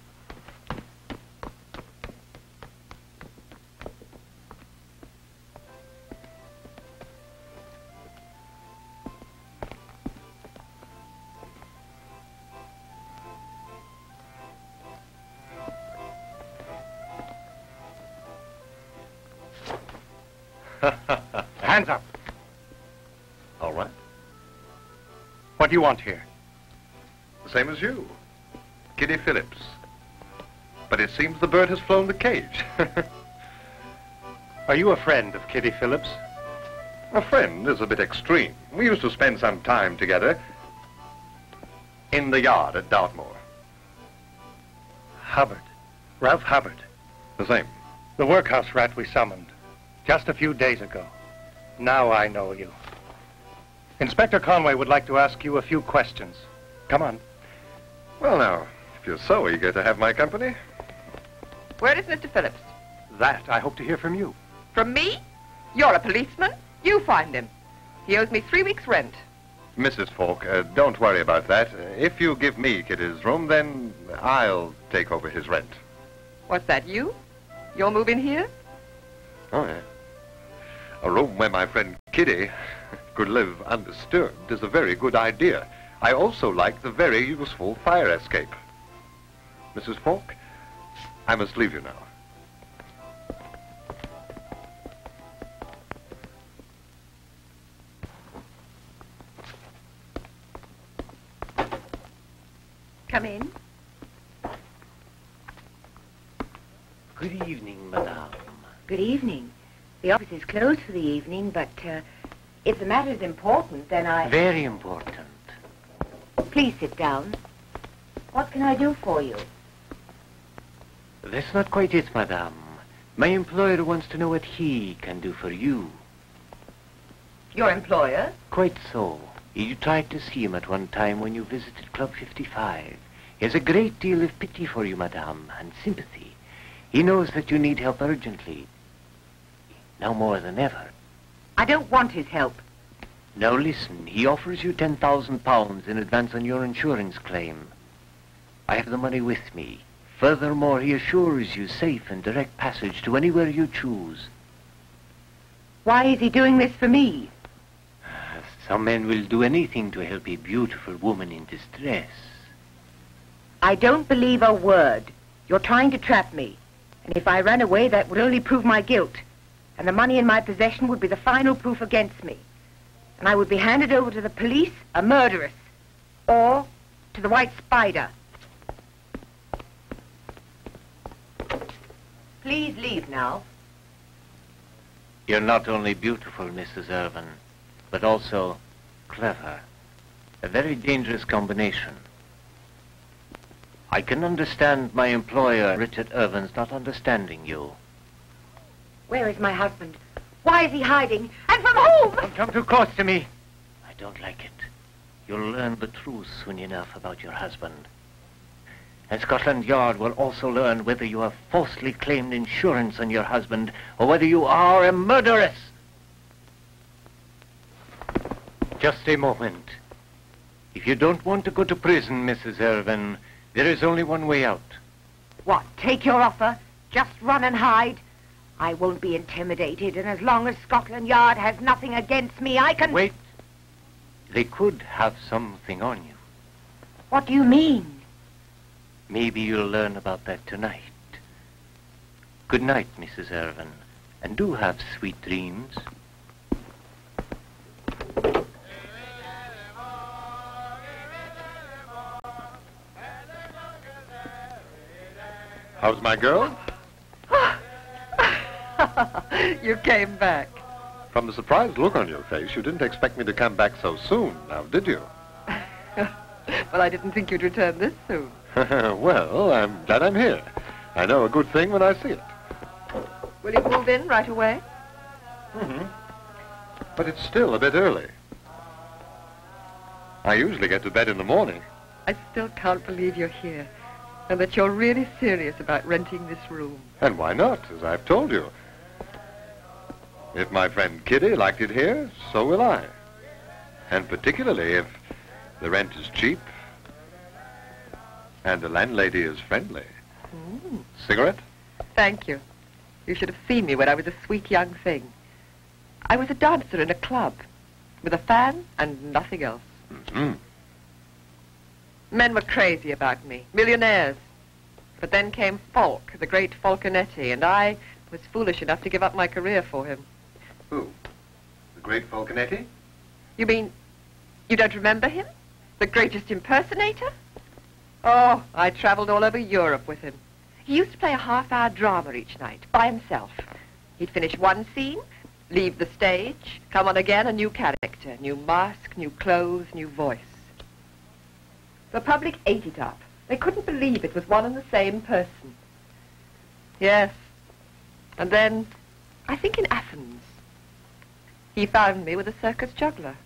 Hands up. All right. What do you want here? The same as you. Kitty Phillips. But it seems the bird has flown the cage. Are you a friend of Kitty Phillips? A friend is a bit extreme. We used to spend some time together in the yard at Dartmoor. Hubbard. Ralph Hubbard. The same. The workhouse rat we summoned just a few days ago. Now I know you. Inspector Conway would like to ask you a few questions. Come on. Well, now, if you're so eager to have my company. Where is Mister Phillips? That I hope to hear from you. From me? You're a policeman. You find him. He owes me three weeks' rent. Missus Falk, uh, don't worry about that. Uh, if you give me Kitty's room, then I'll take over his rent. What's that, you? You'll move in here? Oh, yeah. A room where my friend Kitty could live undisturbed is a very good idea. I also like the very useful fire escape. Missus Falk, I must leave you now. Come in. Good evening, madame. Good evening. The office is closed for the evening, but uh, if the matter is important, then I... Very important. Please sit down. What can I do for you? That's not quite it, madame. My employer wants to know what he can do for you. Your employer? Quite so. You tried to see him at one time when you visited Club fifty-five. He has a great deal of pity for you, madame, and sympathy. He knows that you need help urgently. Now more than ever. I don't want his help. Now listen, he offers you ten thousand pounds in advance on your insurance claim. I have the money with me. Furthermore, he assures you safe and direct passage to anywhere you choose. Why is he doing this for me? Some men will do anything to help a beautiful woman in distress. I don't believe a word. You're trying to trap me. And if I ran away, that would only prove my guilt. And the money in my possession would be the final proof against me. And I would be handed over to the police, a murderess. Or to the White Spider. Please leave now. You're not only beautiful, Missus Irvin, but also clever. A very dangerous combination. I can understand my employer, Richard Irvin's, not understanding you. Where is my husband? Why is he hiding? And from whom? Don't come too close to me. I don't like it. You'll learn the truth soon enough about your husband. And Scotland Yard will also learn whether you have falsely claimed insurance on your husband or whether you are a murderess. Just a moment. If you don't want to go to prison, Missus Irvin, there is only one way out. What, take your offer? Just run and hide? I won't be intimidated, and as long as Scotland Yard has nothing against me, I can... Wait. They could have something on you. What do you mean? Maybe you'll learn about that tonight. Good night, Missus Irvin, and do have sweet dreams. How's my girl? You came back. From the surprised look on your face, you didn't expect me to come back so soon, now did you? Well, I didn't think you'd return this soon. Well, I'm glad I'm here. I know a good thing when I see it. Will you move in right away? Mm-hmm. But it's still a bit early. I usually get to bed in the morning. I still can't believe you're here, and that you're really serious about renting this room. And why not, as I've told you? If my friend Kitty liked it here, so will I. And particularly if the rent is cheap and the landlady is friendly. Mm. Cigarette? Thank you. You should have seen me when I was a sweet young thing. I was a dancer in a club, with a fan and nothing else. Mm-hmm. Men were crazy about me, millionaires. But then came Falk, the great Falconetti, and I was foolish enough to give up my career for him. Who? The great Falconetti? You mean you don't remember him? The greatest impersonator? Oh, I traveled all over Europe with him. He used to play a half-hour drama each night, by himself. He'd finish one scene, leave the stage, come on again, a new character, new mask, new clothes, new voice. The public ate it up. They couldn't believe it was one and the same person. Yes. And then, I think in Athens, he found me with a circus juggler.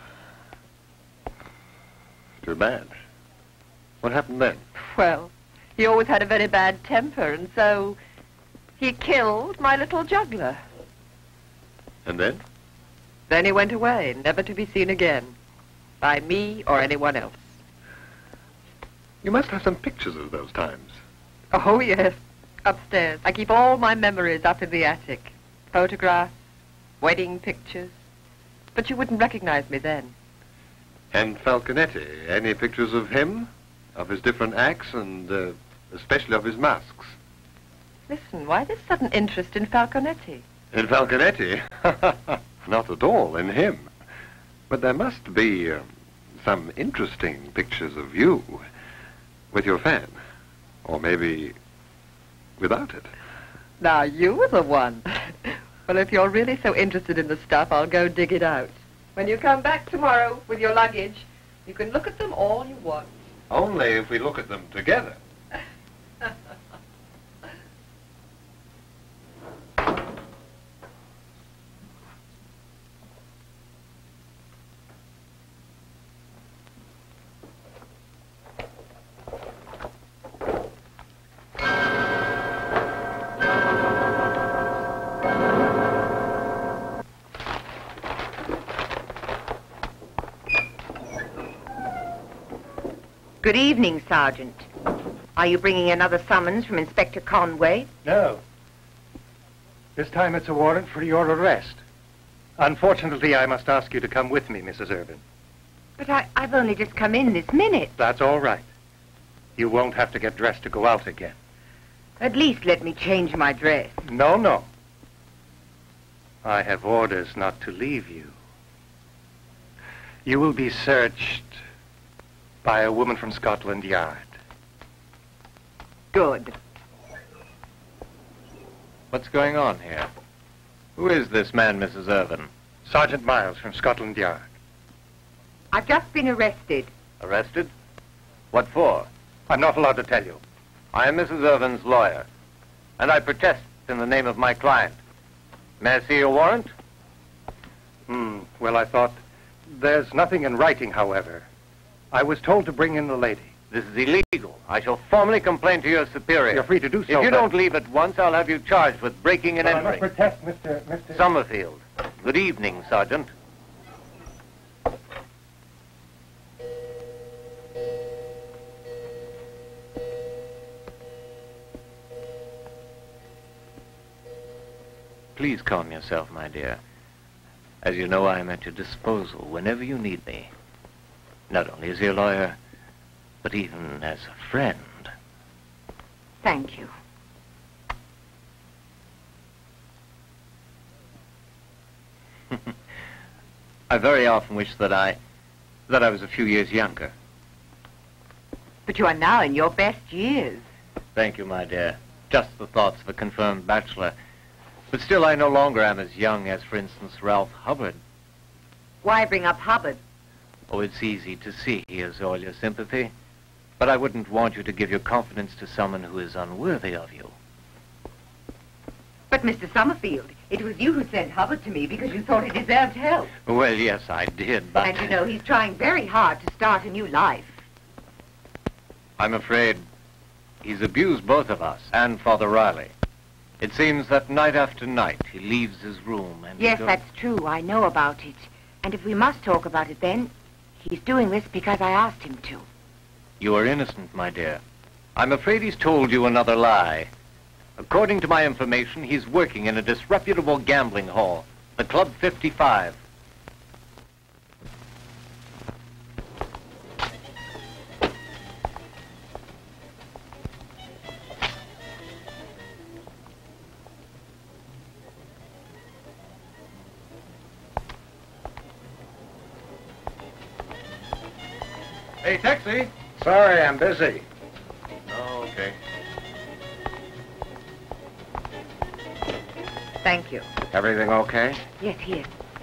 Too bad. What happened then? Well, he always had a very bad temper, and so he killed my little juggler. And then? Then he went away, never to be seen again, by me or anyone else. You must have some pictures of those times. Oh, yes, upstairs. I keep all my memories up in the attic. Photographs, wedding pictures. But you wouldn't recognize me then. And Falconetti, any pictures of him? Of his different acts and uh, especially of his masks? Listen, why this sudden interest in Falconetti? In Falconetti? Not at all, in him. But there must be uh, some interesting pictures of you with your fan. Or maybe without it. Now, you were the one. Well, if you're really so interested in the stuff, I'll go dig it out. When you come back tomorrow with your luggage, you can look at them all you want. Only if we look at them together. Good evening, Sergeant. Are you bringing another summons from Inspector Conway? No. This time it's a warrant for your arrest. Unfortunately, I must ask you to come with me, Missus Irvin. But I, I've only just come in this minute. That's all right. You won't have to get dressed to go out again. At least let me change my dress. No, no. I have orders not to leave you. You will be searched by a woman from Scotland Yard. Good. What's going on here? Who is this man, Missus Irvin? Sergeant Miles from Scotland Yard. I've just been arrested. Arrested? What for? I'm not allowed to tell you. I am Missus Irvin's lawyer, and I protest in the name of my client. May I see your warrant? Hmm, well, I thought... There's nothing in writing, however. I was told to bring in the lady. This is illegal. I shall formally complain to your superior. You're free to do so, If you but- don't leave at once, I'll have you charged with breaking and Well, I must entering. protest, Mister Mister Summerfield. Good evening, Sergeant. Please calm yourself, my dear. As you know, I am at your disposal whenever you need me. Not only as your lawyer, but even as a friend. Thank you. I very often wish that I... that I was a few years younger. But you are now in your best years. Thank you, my dear. Just the thoughts of a confirmed bachelor. But still, I no longer am as young as, for instance, Ralph Hubbard. Why bring up Hubbard? Oh, it's easy to see he has all your sympathy. But I wouldn't want you to give your confidence to someone who is unworthy of you. But, Mister Summerfield, it was you who sent Hubbard to me because you thought he deserved help. Well, yes, I did, but... And you know, he's trying very hard to start a new life. I'm afraid he's abused both of us and Father Riley. It seems that night after night he leaves his room and... he Yes, goes- that's true. I know about it. And if we must talk about it then, he's doing this because I asked him to. You are innocent, my dear. I'm afraid he's told you another lie. According to my information, he's working in a disreputable gambling hall, the Club fifty-five. Hey, taxi! Sorry, I'm busy. Oh, okay. Thank you. Everything okay? Yes, he is.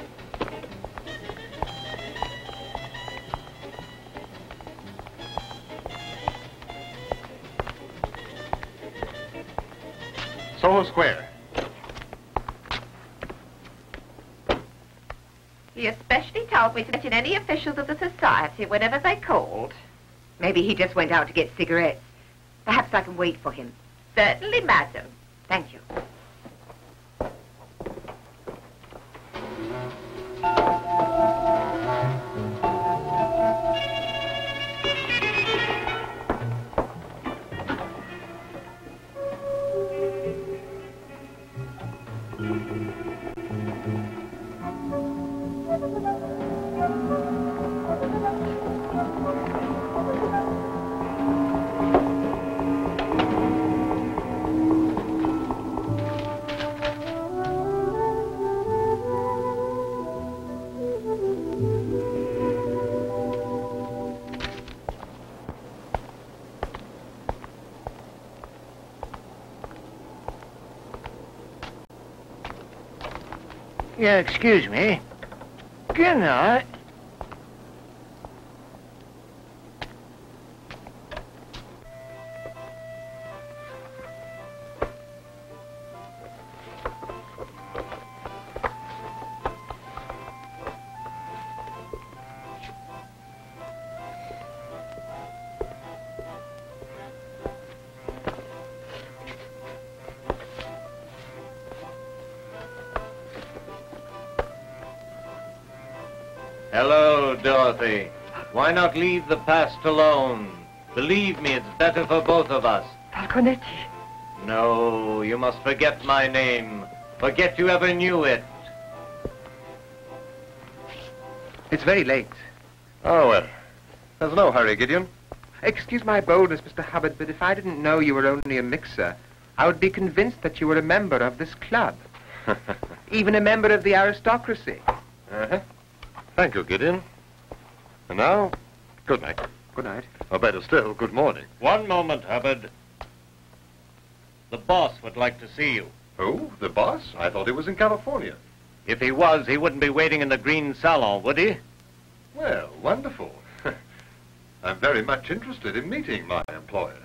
Soho Square. He especially told me to mention any officials of the society whenever they called. Maybe he just went out to get cigarettes. Perhaps I can wait for him. Certainly, madam. Thank you. Yeah, excuse me. Good night. Hello, Dorothy. Why not leave the past alone? Believe me, it's better for both of us. Falconetti. No, you must forget my name. Forget you ever knew it. It's very late. Oh, well. There's no hurry, Gideon. Excuse my boldness, Mister Hubbard, but if I didn't know you were only a mixer, I would be convinced that you were a member of this club. Even a member of the aristocracy. Uh-huh. Thank you, Gideon. And now, good night. Good night. Or better still, good morning. One moment, Hubbard. The boss would like to see you. Who? The boss? I thought he was in California. If he was, he wouldn't be waiting in the green salon, would he? Well, wonderful. I'm very much interested in meeting my employer.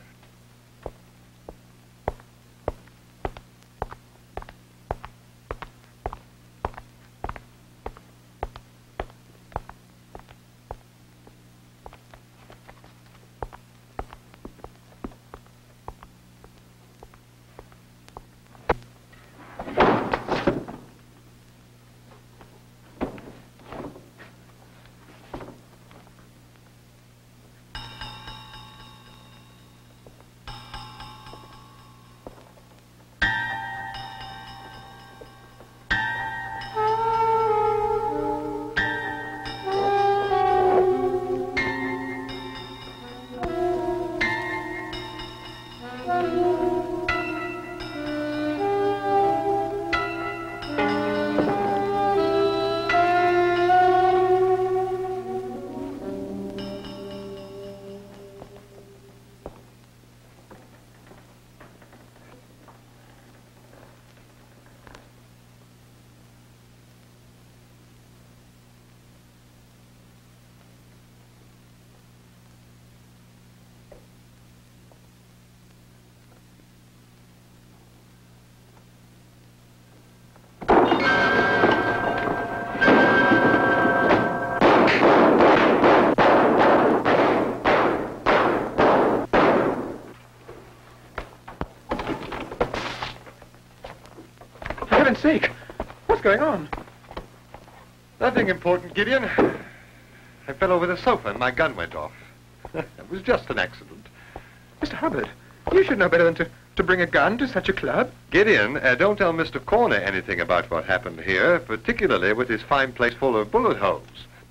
For heaven's sake, what's going on? Nothing important, Gideon. I fell over the sofa and my gun went off. It was just an accident. Mister Hubbard, you should know better than to, to bring a gun to such a club. Gideon, uh, don't tell Mister Corner anything about what happened here, particularly with his fine place full of bullet holes.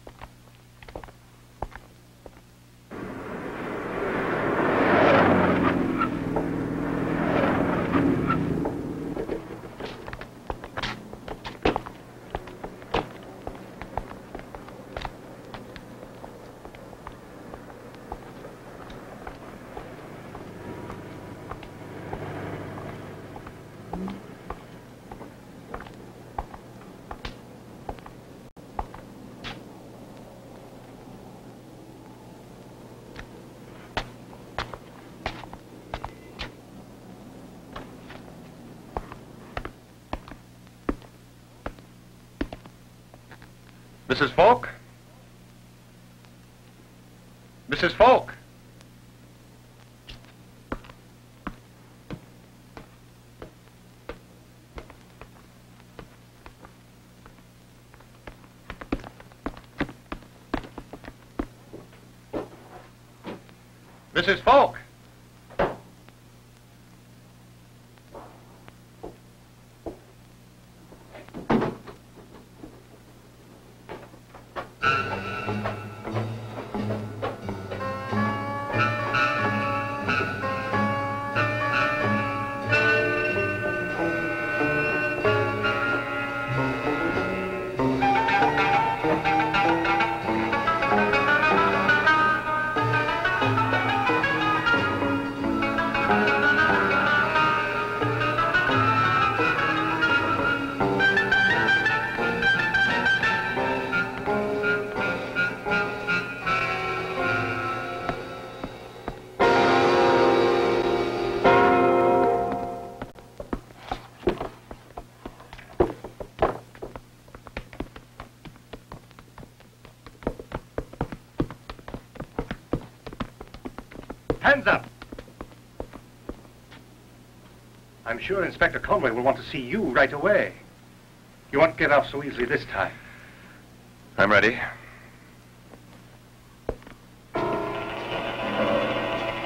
Missus Falk? Missus Falk? Missus Falk? Hands up! I'm sure Inspector Conway will want to see you right away. You won't get off so easily this time. I'm ready.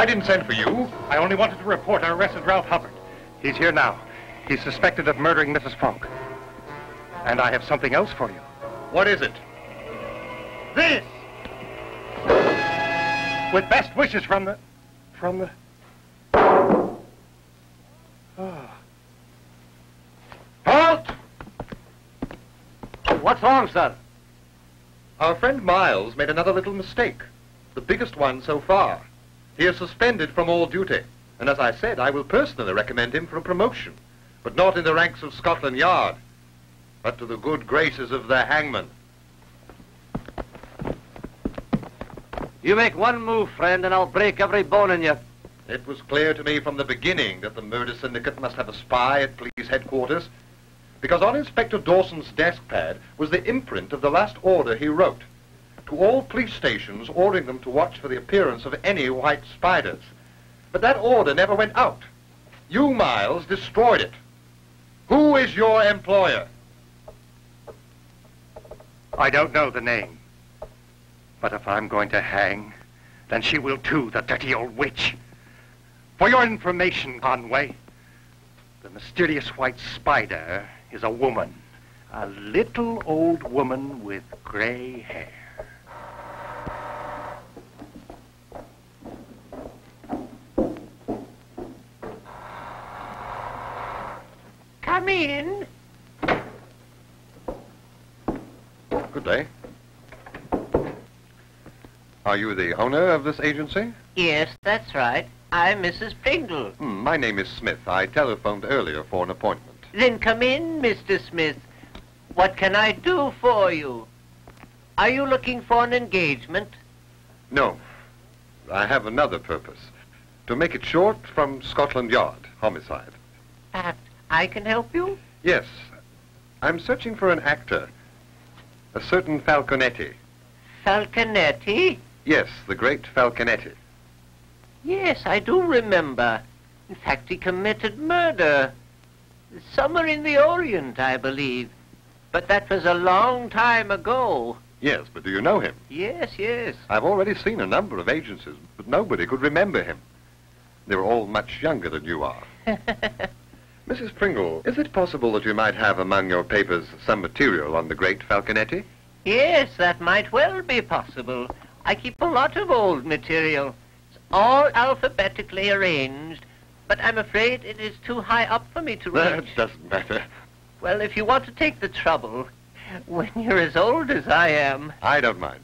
I didn't send for you. I only wanted to report I arrested Ralph Hubbard. He's here now. He's suspected of murdering Missus Funk. And I have something else for you. What is it? This! With best wishes from the... from the... Oh. Halt! What's wrong, sir? Our friend Miles made another little mistake. The biggest one so far. He is suspended from all duty. And as I said, I will personally recommend him for a promotion. But not in the ranks of Scotland Yard, but to the good graces of the hangman. You make one move, friend, and I'll break every bone in you. It was clear to me from the beginning that the murder syndicate must have a spy at police headquarters, because on Inspector Dawson's desk pad was the imprint of the last order he wrote to all police stations, ordering them to watch for the appearance of any white spiders. But that order never went out. You, Miles, destroyed it. Who is your employer? I don't know the name. But if I'm going to hang, then she will too, the dirty old witch. For your information, Conway, the mysterious white spider is a woman. A little old woman with gray hair. Come in. Good day. Are you the owner of this agency? Yes, that's right. I'm Missus Pringle. Hmm, my name is Smith. I telephoned earlier for an appointment. Then come in, Mister Smith. What can I do for you? Are you looking for an engagement? No. I have another purpose. To make it short, from Scotland Yard, homicide. Perhaps I can help you? Yes. I'm searching for an actor. A certain Falconetti. Falconetti? Yes, the great Falconetti. Yes, I do remember. In fact, he committed murder. Somewhere in the Orient, I believe. But that was a long time ago. Yes, but do you know him? Yes, yes. I've already seen a number of agencies, but nobody could remember him. They were all much younger than you are. Missus Pringle, is it possible that you might have among your papers some material on the great Falconetti? Yes, that might well be possible. I keep a lot of old material. It's all alphabetically arranged, but I'm afraid it is too high up for me to read. That doesn't matter. Well, if you want to take the trouble, when you're as old as I am... I don't mind.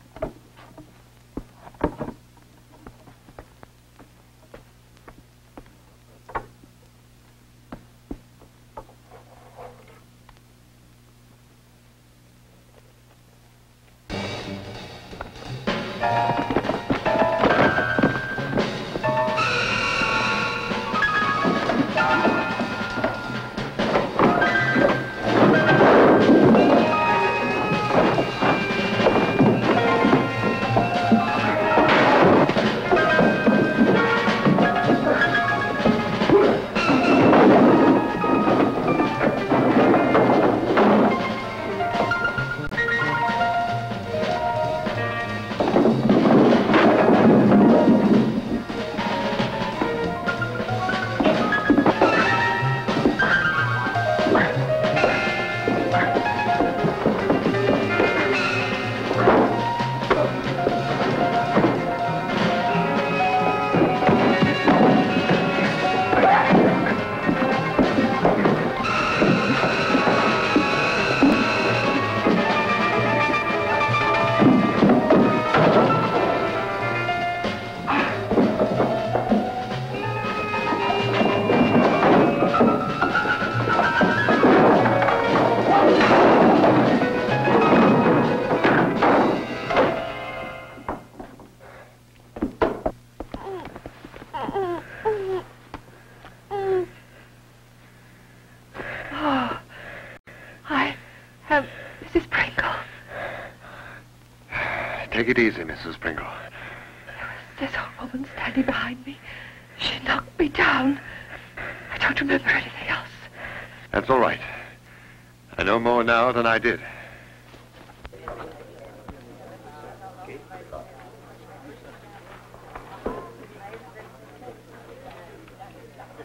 Take it easy, Missus Pringle. This old woman standing behind me. She knocked me down. I don't remember anything else. That's all right. I know more now than I did.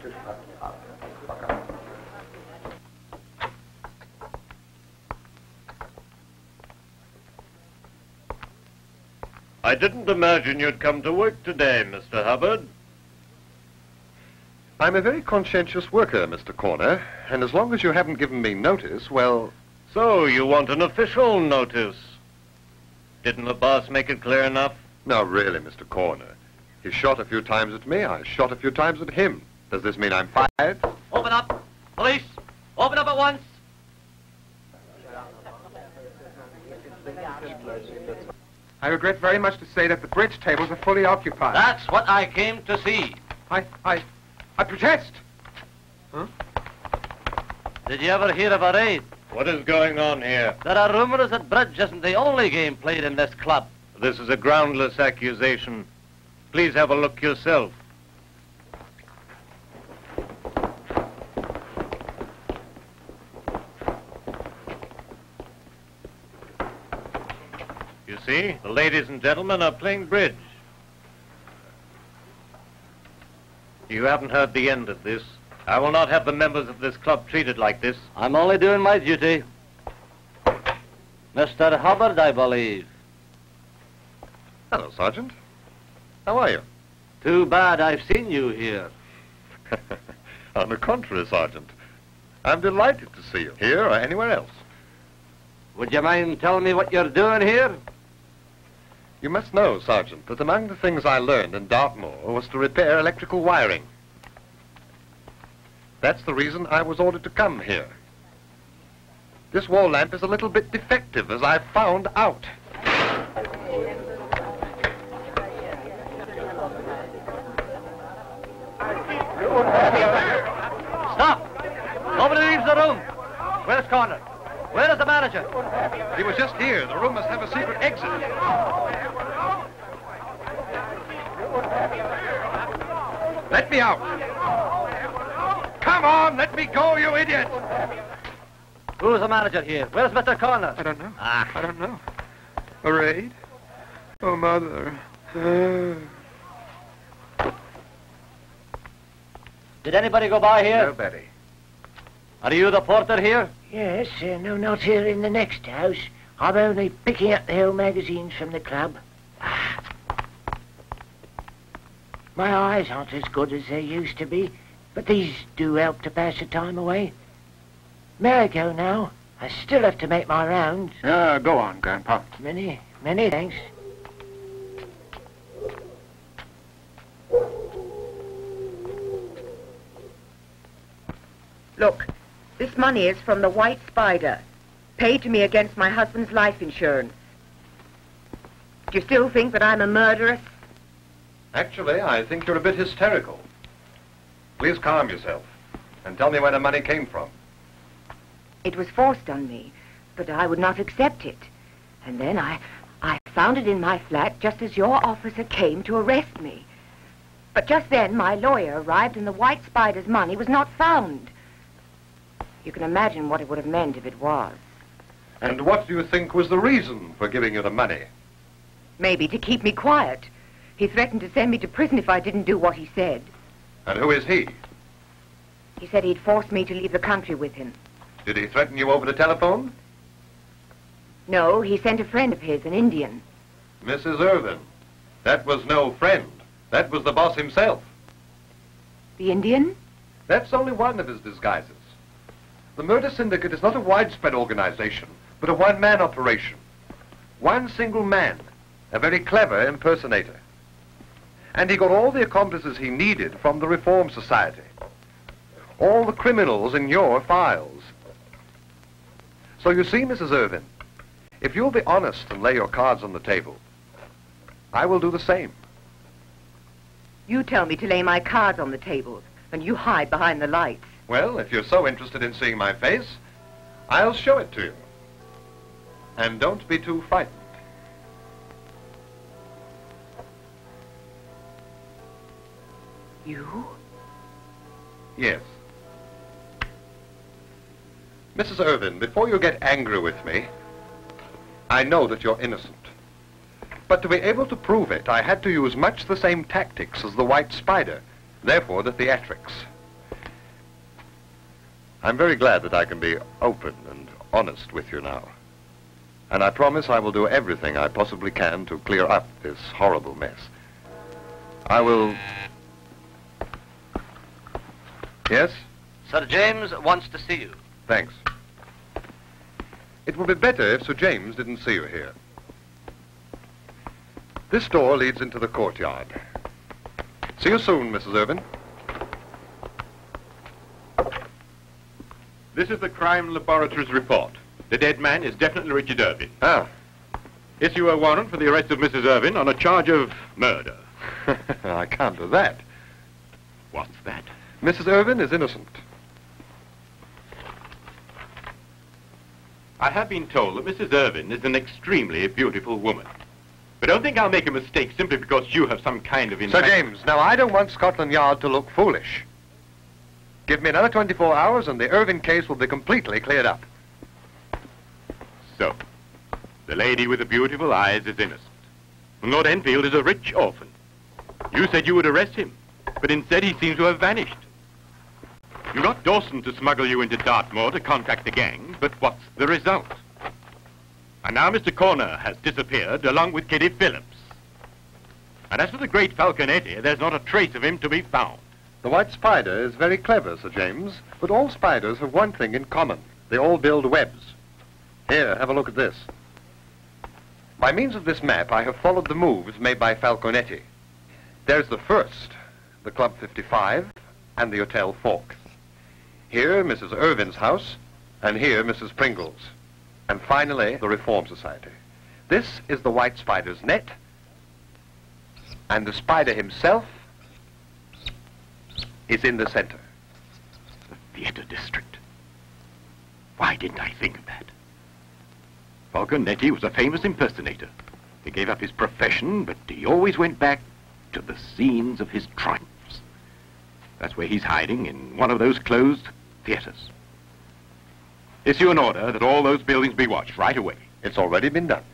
I didn't imagine you'd come to work today, Mister Hubbard. I'm a very conscientious worker, Mister Corner, and as long as you haven't given me notice, well... So you want an official notice? Didn't the boss make it clear enough? No, really, Mister Corner. He shot a few times at me, I shot a few times at him. Does this mean I'm fired? Open up! Police! Open up at once! I regret very much to say that the bridge tables are fully occupied. That's what I came to see. I, I, I protest! Huh? Did you ever hear of a raid? What is going on here? There are rumors that bridge isn't the only game played in this club. This is a groundless accusation. Please have a look yourself. You see, the ladies and gentlemen are playing bridge. You haven't heard the end of this. I will not have the members of this club treated like this. I'm only doing my duty. Mister Hubbard, I believe. Hello, Sergeant. How are you? Too bad I've seen you here. On the contrary, Sergeant. I'm delighted to see you here or anywhere else. Would you mind telling me what you're doing here? You must know, Sergeant, that among the things I learned in Dartmoor was to repair electrical wiring. That's the reason I was ordered to come here. This wall lamp is a little bit defective, as I found out. Stop! Nobody leaves the room. Where's Corner? Where is the manager? He was just here. The room must have a secret exit. Let me out. Come on, let me go, you idiot! Who's the manager here? Where's Mister Corner? I don't know. Ah. I don't know. A raid? Oh, Mother. Did anybody go by here? Nobody. Are you the porter here? Yes, uh, no, not here in the next house. I'm only picking up the Hill magazines from the club. Ah. My eyes aren't as good as they used to be, but these do help to pass the time away. May I go now? I still have to make my rounds. Uh, go on, Grandpa. Many, many thanks. Look, this money is from the White Spider, paid to me against my husband's life insurance. Do you still think that I'm a murderess? Actually, I think you're a bit hysterical. Please calm yourself and tell me where the money came from. It was forced on me, but I would not accept it. And then I, I found it in my flat just as your officer came to arrest me. But just then my lawyer arrived and the White Spider's money was not found. You can imagine what it would have meant if it was. And what do you think was the reason for giving you the money? Maybe to keep me quiet. He threatened to send me to prison if I didn't do what he said. And who is he? He said he'd force me to leave the country with him. Did he threaten you over the telephone? No, he sent a friend of his, an Indian. Missus Irvin, that was no friend. That was the boss himself. The Indian? That's only one of his disguises. The murder syndicate is not a widespread organization, but a one-man operation. One single man, a very clever impersonator. And he got all the accomplices he needed from the Reform Society. All the criminals in your files. So you see, Missus Irvin, if you'll be honest and lay your cards on the table, I will do the same. You tell me to lay my cards on the table, and you hide behind the lights. Well, if you're so interested in seeing my face, I'll show it to you. And don't be too frightened. You? Yes. Missus Irvin, before you get angry with me, I know that you're innocent. But to be able to prove it, I had to use much the same tactics as the White Spider, therefore the theatrics. I'm very glad that I can be open and honest with you now. And I promise I will do everything I possibly can to clear up this horrible mess. I will... Yes? Sir James wants to see you. Thanks. It would be better if Sir James didn't see you here. This door leads into the courtyard. See you soon, Missus Irvin. This is the crime laboratory's report. The dead man is definitely Richard Irvin. Ah. Issue a warrant for the arrest of Missus Irvin on a charge of murder. I can't do that. What's that? Missus Irvin is innocent. I have been told that Missus Irvin is an extremely beautiful woman. But don't think I'll make a mistake simply because you have some kind of... Sir James, now I don't want Scotland Yard to look foolish. Give me another twenty-four hours and the Irvin case will be completely cleared up. So, the lady with the beautiful eyes is innocent. And Lord Enfield is a rich orphan. You said you would arrest him, but instead he seems to have vanished. You got Dawson to smuggle you into Dartmoor to contact the gang, but what's the result? And now Mister Corner has disappeared along with Kitty Phillips. And as for the great Falconetti, there's not a trace of him to be found. The White Spider is very clever, Sir James, but all spiders have one thing in common. They all build webs. Here, have a look at this. By means of this map, I have followed the moves made by Falconetti. There's the first, the Club fifty-five, and the Hotel Forks. Here, Missus Irvin's house, and here, Missus Pringle's. And finally, the Reform Society. This is the White Spider's net, and the spider himself is in the center. The theater district. Why didn't I think of that? Falconetti was a famous impersonator. He gave up his profession, but he always went back to the scenes of his triumphs. That's where he's hiding, in one of those closed theaters. Issue an order that all those buildings be watched right away. It's already been done.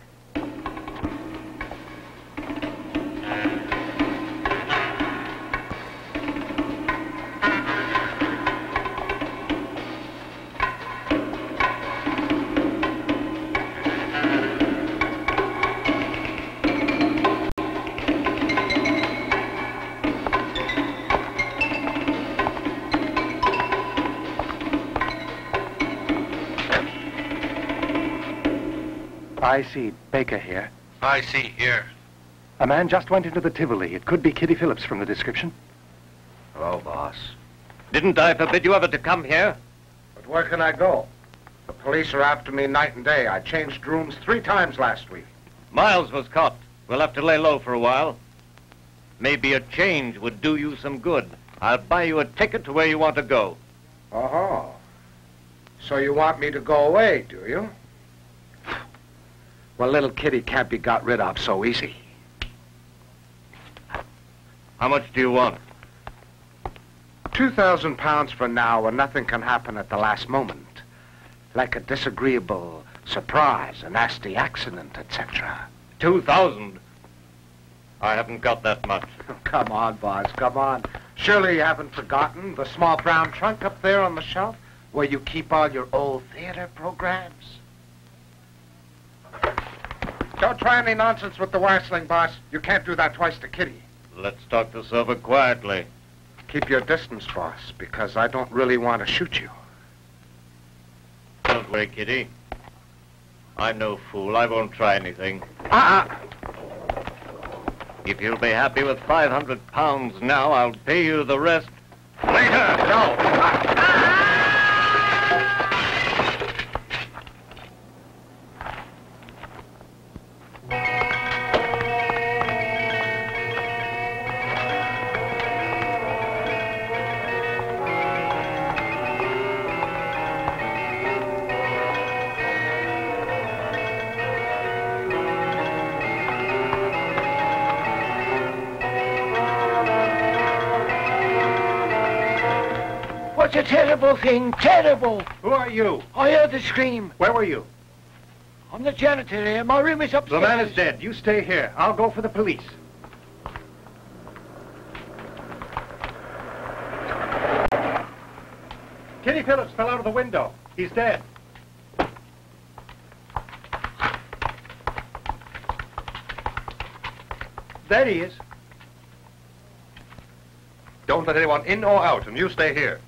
I see. Baker here. I see here. A man just went into the Tivoli. It could be Kitty Phillips from the description. Hello, boss. Didn't I forbid you ever to come here? But where can I go? The police are after me night and day. I changed rooms three times last week. Miles was caught. We'll have to lay low for a while. Maybe a change would do you some good. I'll buy you a ticket to where you want to go. Oh. So you want me to go away, do you? Well, little Kitty can't be got rid of so easy. How much do you want? Two thousand pounds for now, and nothing can happen at the last moment. Like a disagreeable surprise, a nasty accident, et cetera. Two thousand? I haven't got that much. Come on, boss, come on. Surely you haven't forgotten the small brown trunk up there on the shelf where you keep all your old theater programs? Don't try any nonsense with the warsling, boss. You can't do that twice to Kitty. Let's talk this over quietly. Keep your distance, boss, because I don't really want to shoot you. Don't worry, Kitty. I'm no fool. I won't try anything. Uh-uh. If you'll be happy with five hundred pounds now, I'll pay you the rest later. No. It's a terrible thing, terrible. Who are you? I heard the scream. Where were you? I'm the janitor here. My room is upstairs. The man is dead. You stay here. I'll go for the police. Kitty Phillips fell out of the window. He's dead. There he is. Don't let anyone in or out, and you stay here.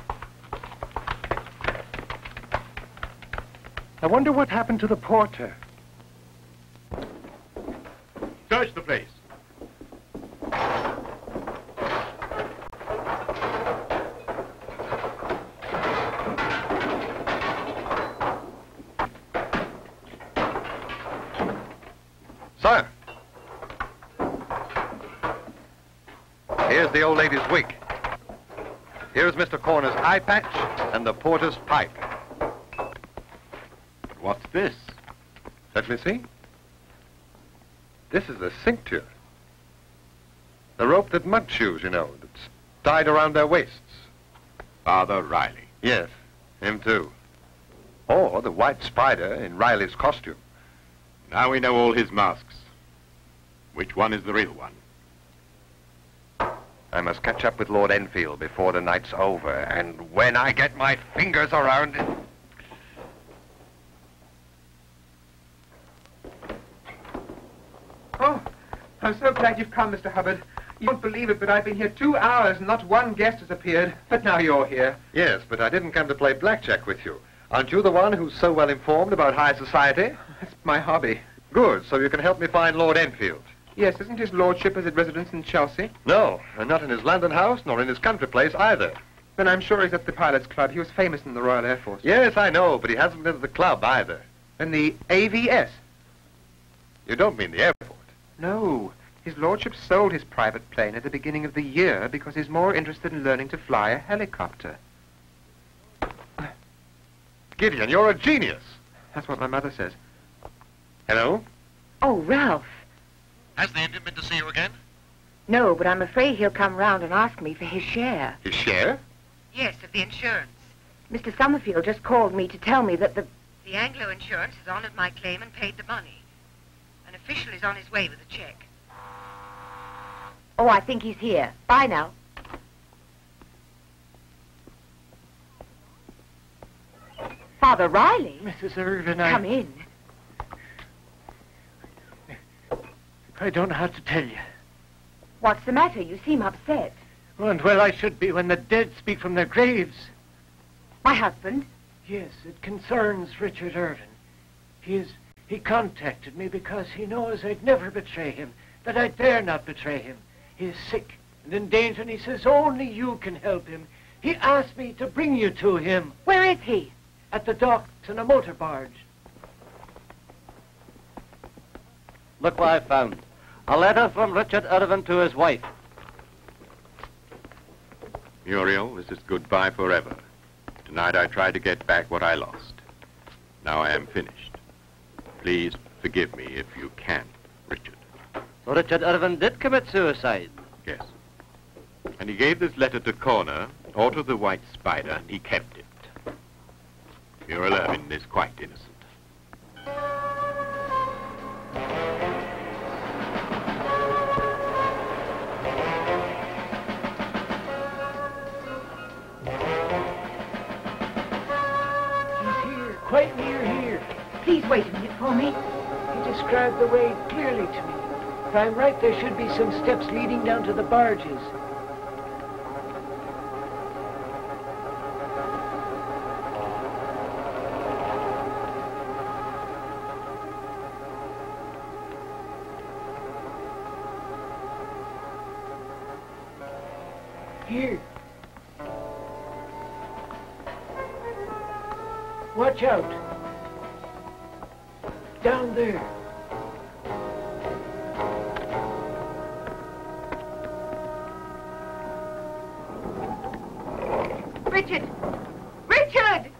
I wonder what happened to the porter. Search the place. Sire. Here's the old lady's wig. Here's Mister Corner's eye patch and the porter's pipe. What's this? Let me see. This is the cincture. The rope that mud shoes, you know, that's tied around their waists. Father Riley. Yes, him too. Or the white spider in Riley's costume. Now we know all his masks. Which one is the real one? I must catch up with Lord Enfield before the night's over, and when I get my fingers around it... Oh, I'm so glad you've come, Mister Hubbard. You won't believe it, but I've been here two hours and not one guest has appeared. But now you're here. Yes, but I didn't come to play blackjack with you. Aren't you the one who's so well informed about high society? It's my hobby. Good, so you can help me find Lord Enfield. Yes, isn't his lordship at residence in Chelsea? No, and not in his London house, nor in his country place either. Then I'm sure he's at the Pilots Club. He was famous in the Royal Air Force. Yes, I know, but he hasn't been at the club either. And the A V S? You don't mean the airport? No. His lordship sold his private plane at the beginning of the year because he's more interested in learning to fly a helicopter. Gideon, you're a genius. That's what my mother says. Hello? Oh, Ralph. Has the Indian been to see you again? No, but I'm afraid he'll come round and ask me for his share. His share? Yes, of the insurance. Mister Summerfield just called me to tell me that the... The Anglo Insurance has honored my claim and paid the money. An official is on his way with a check. Oh, I think he's here. Bye now. Father Riley? Missus Irvin, I... Come in. I don't know how to tell you. What's the matter? You seem upset. Well, and well I should be when the dead speak from their graves. My husband? Yes, it concerns Richard Irvin. He is... He contacted me because he knows I'd never betray him, that I dare not betray him. He is sick and in danger, and he says only you can help him. He asked me to bring you to him. Where is he? At the docks in a motor barge. Look what I found. A letter from Richard Irvin to his wife. Muriel, this is goodbye forever. Tonight I tried to get back what I lost. Now I am finished. Please forgive me if you can, Richard. So Richard Irvin did commit suicide? Yes. And he gave this letter to Corner, or to the White Spider, and he kept it. Muriel Irvin is quite innocent. He's here, quite near here. Please wait a minute for me. He described the way clearly to me. If I'm right, there should be some steps leading down to the barges. Here. Watch out. Down there. Richard! Richard!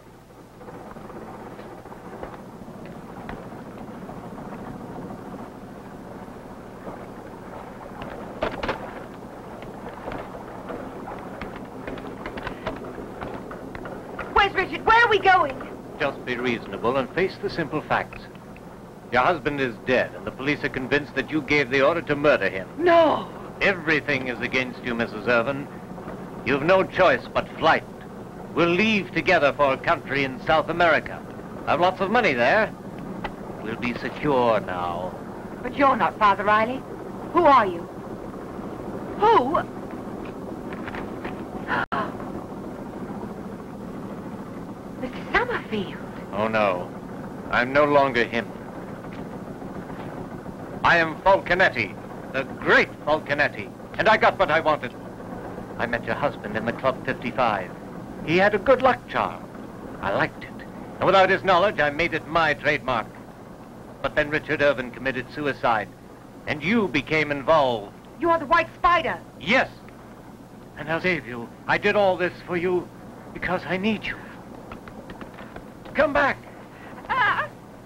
Where's Richard? Where are we going? Just be reasonable and face the simple facts. Your husband is dead, and the police are convinced that you gave the order to murder him. No! Everything is against you, Missus Irvin. You've no choice but flight. We'll leave together for a country in South America. I've lots of money there. We'll be secure now. But you're not Father Riley. Who are you? Who? Mister Summerfield. Oh, no. I'm no longer him. I am Falconetti, the great Falconetti, and I got what I wanted. I met your husband in the Club fifty-five. He had a good luck charm. I liked it, and without his knowledge, I made it my trademark. But then Richard Irvin committed suicide, and you became involved. You're the White Spider. Yes. And I'll save you. I did all this for you because I need you. Come back. Ah.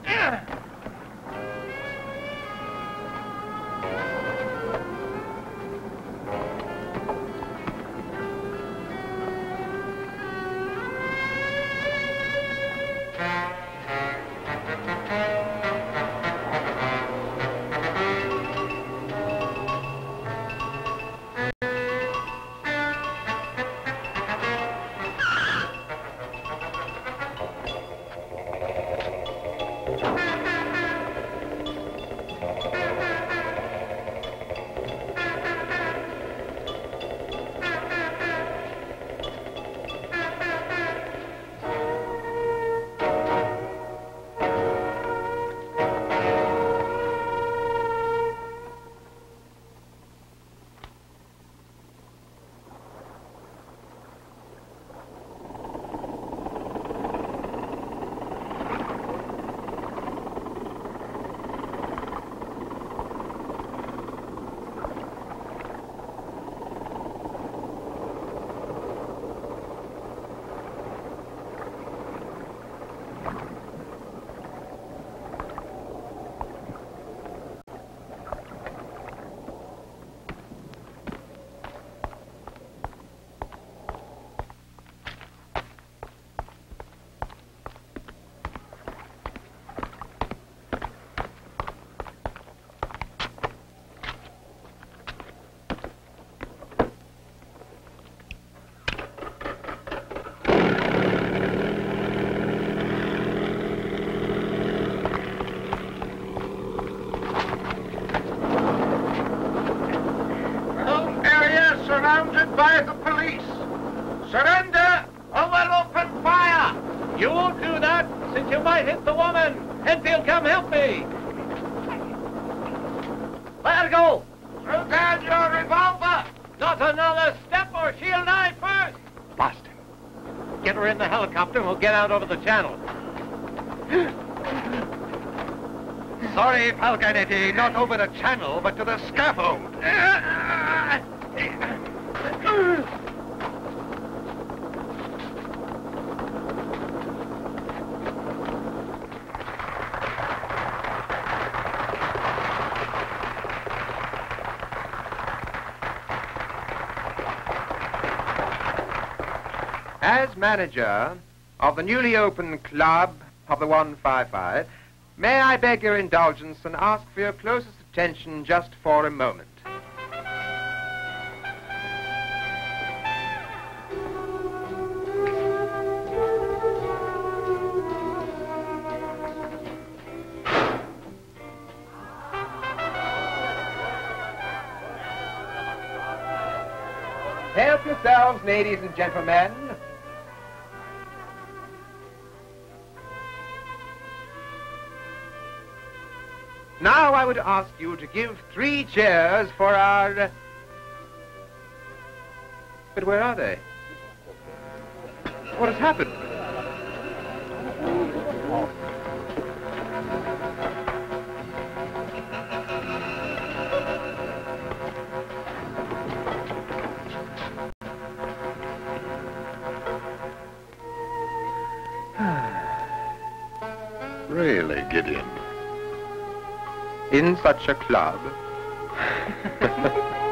Surrounded by the police. Surrender or we'll open fire. You won't do that, since you might hit the woman. Enfield, come help me. Let her go. Throw down your revolver. Not another step or she'll die first. Boston. Get her in the helicopter and we'll get out over the channel. Sorry, Falconetti, not over the channel, but to the scaffold. As manager of the newly opened club of the one fifty-five, may I beg your indulgence and ask for your closest attention just for a moment. Help yourselves, ladies and gentlemen. Now I would ask you to give three cheers for our... But where are they? What has happened? Really, Gideon? In such a club?